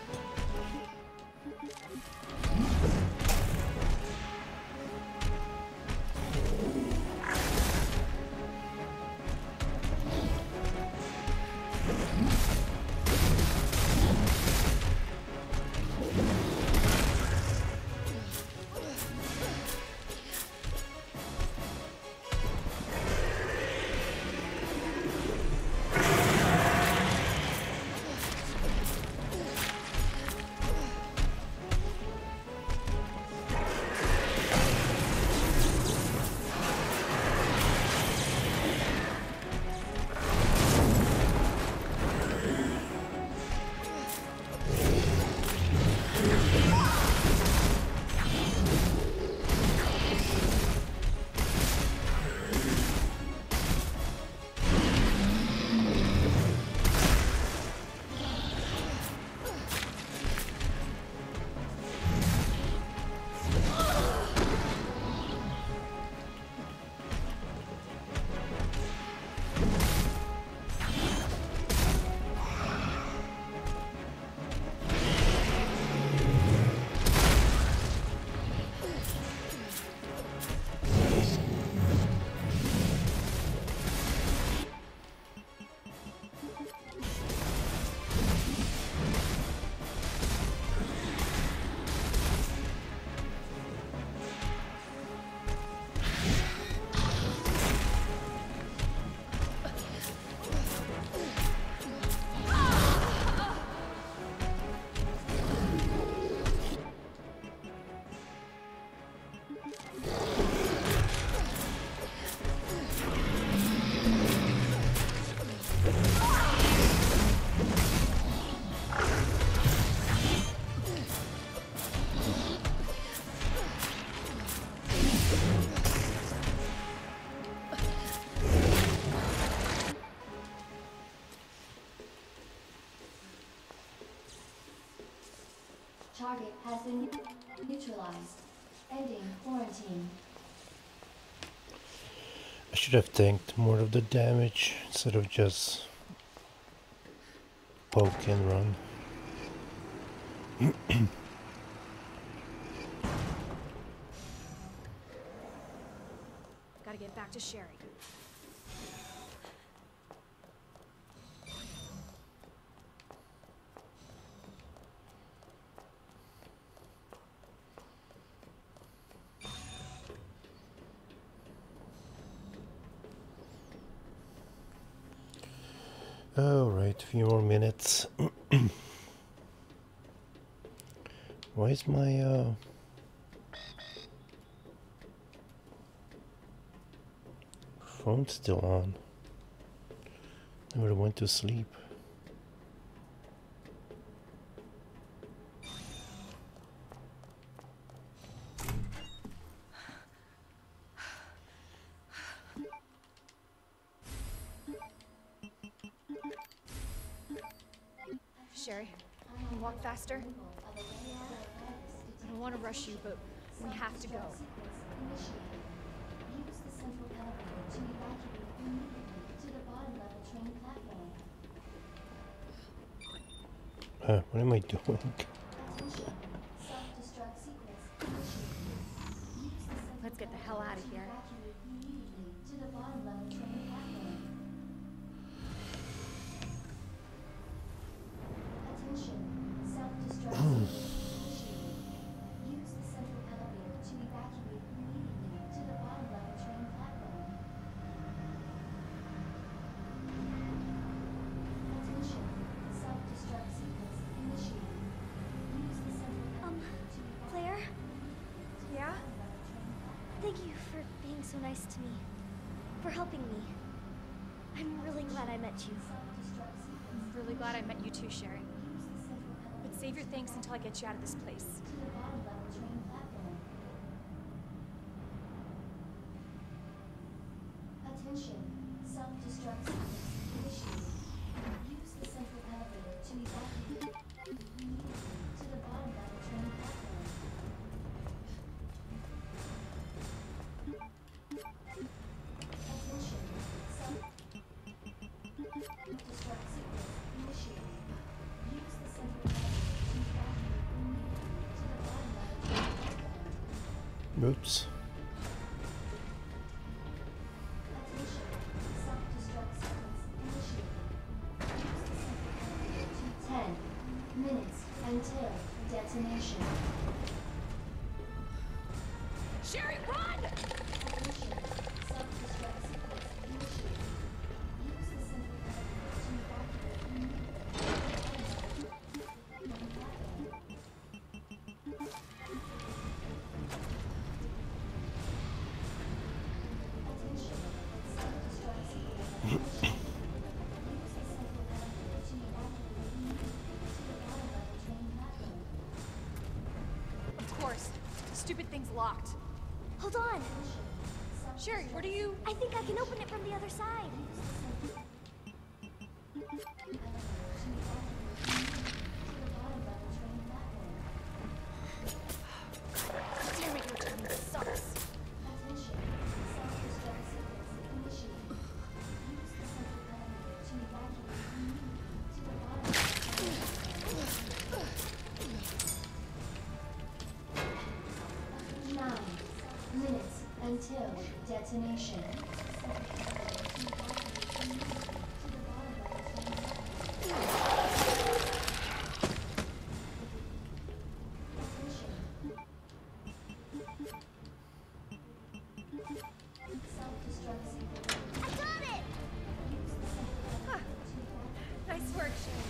Target has been neutralized. Ending quarantine. I should have tanked more of the damage instead of just poke and run. Gotta get back to Sherry. Alright, a few more minutes. Why is my uh phone still on? I would have went to sleep. Sherry, can you walk faster? I don't want to rush you, but we have to go. Use the central elevator to evacuate immediately to the bottom level train platform. Uh, what am I doing? Attention. Self-destruct sequence initiated. Use the central Let's get the hell out of here. evacuate immediately to the bottom level train platform. Attention. Self-destruct sequence initiated. Use the central elevator to evacuate immediately to the bottom level train platform. Attention. Self-destruct sequence initiated. Use the central Um, elevator to evacuate Claire? Yeah? Thank you for being so nice to me. For helping me. I'm really glad I met you. I'm really glad I met you too, Sherry. But save your thanks until I get you out of this place. to the bottom level train platform. Attention. Self-destruct sequence initiated. Use the central elevator to evacuate immediately to the bottom level train platform. Attention. Self-destruct sequence initiated. Use Oops. Ten minutes until detonation. Sherry, run! Of course. Stupid thing's locked. Hold on. Sherry, what are you... I think I can open it from the other side. Damn it, your timing sucks. Nine minutes until detonation. I got it! Huh. Nice work, Sherry.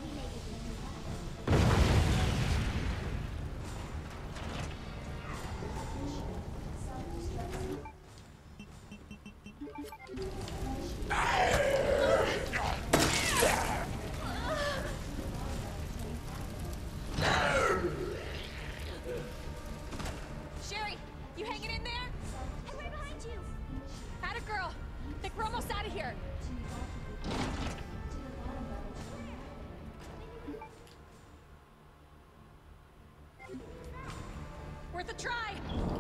Sherry, you hanging in there? I'm right behind you. Atta girl. Think we're almost out of here. Worth a try.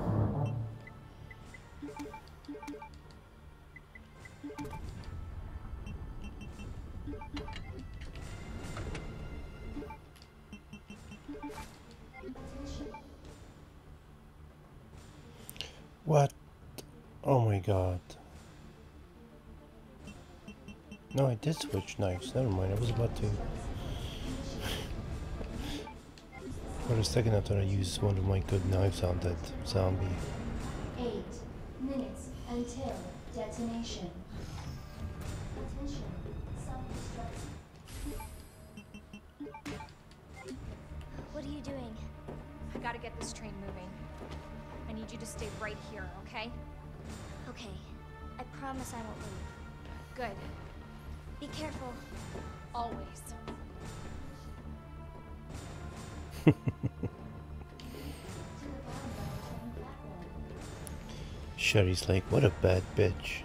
What? Oh my god. No, I did switch knives. Never mind, I was about to. For a second I thought I used one of my good knives on that zombie. Eight minutes until detonation. Attention, self-destruct. What are you doing? I gotta get this train moving. I need you to stay right here, okay? Okay. I promise I won't leave. Good. Be careful. Always. Sherry's like, what a bad bitch.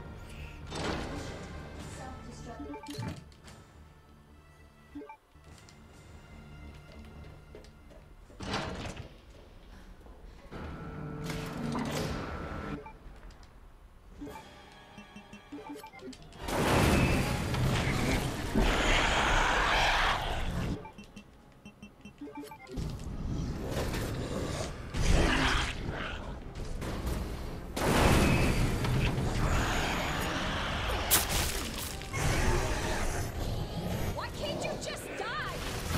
Why can't you just die?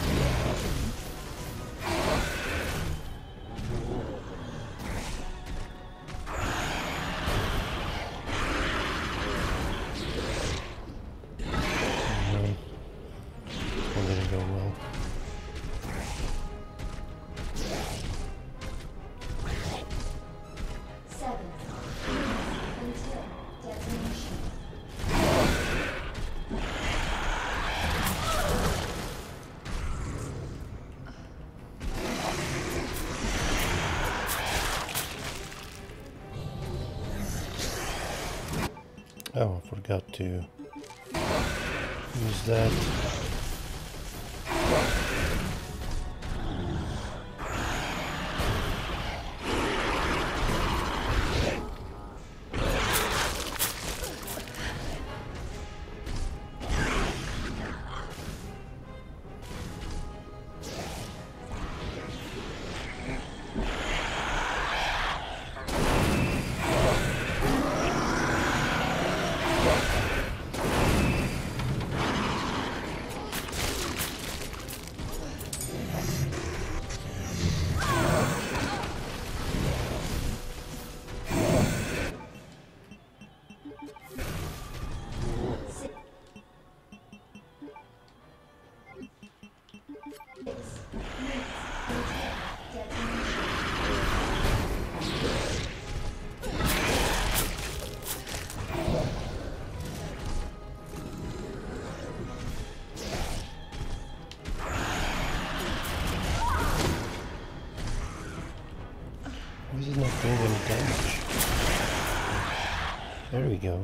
Mm, that didn't go well. Seven minutes until detonation. Oh, I forgot to use that. This is not doing any damage. There we go.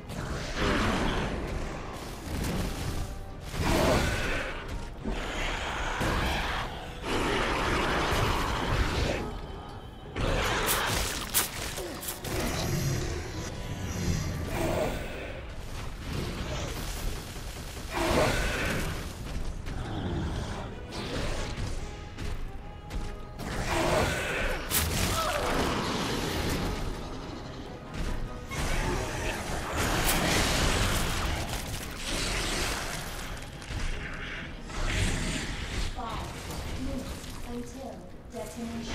Until detonation.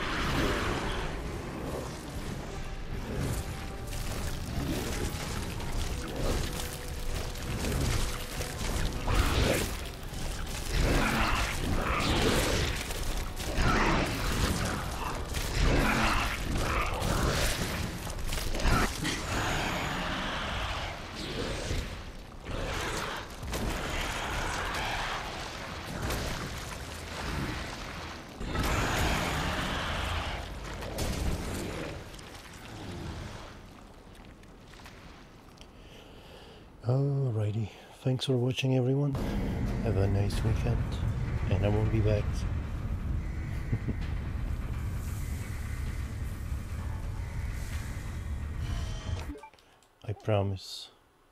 Alrighty, thanks for watching everyone, have a nice weekend, and I won't be back. I promise.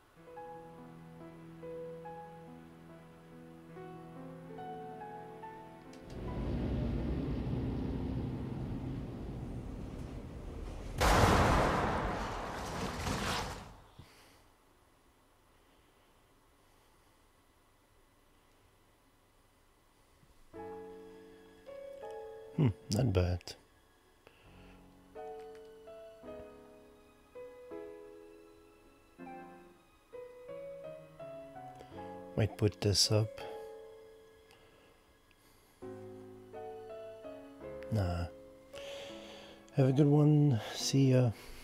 Hmm, not bad. Might put this up. Nah. Have a good one. See ya.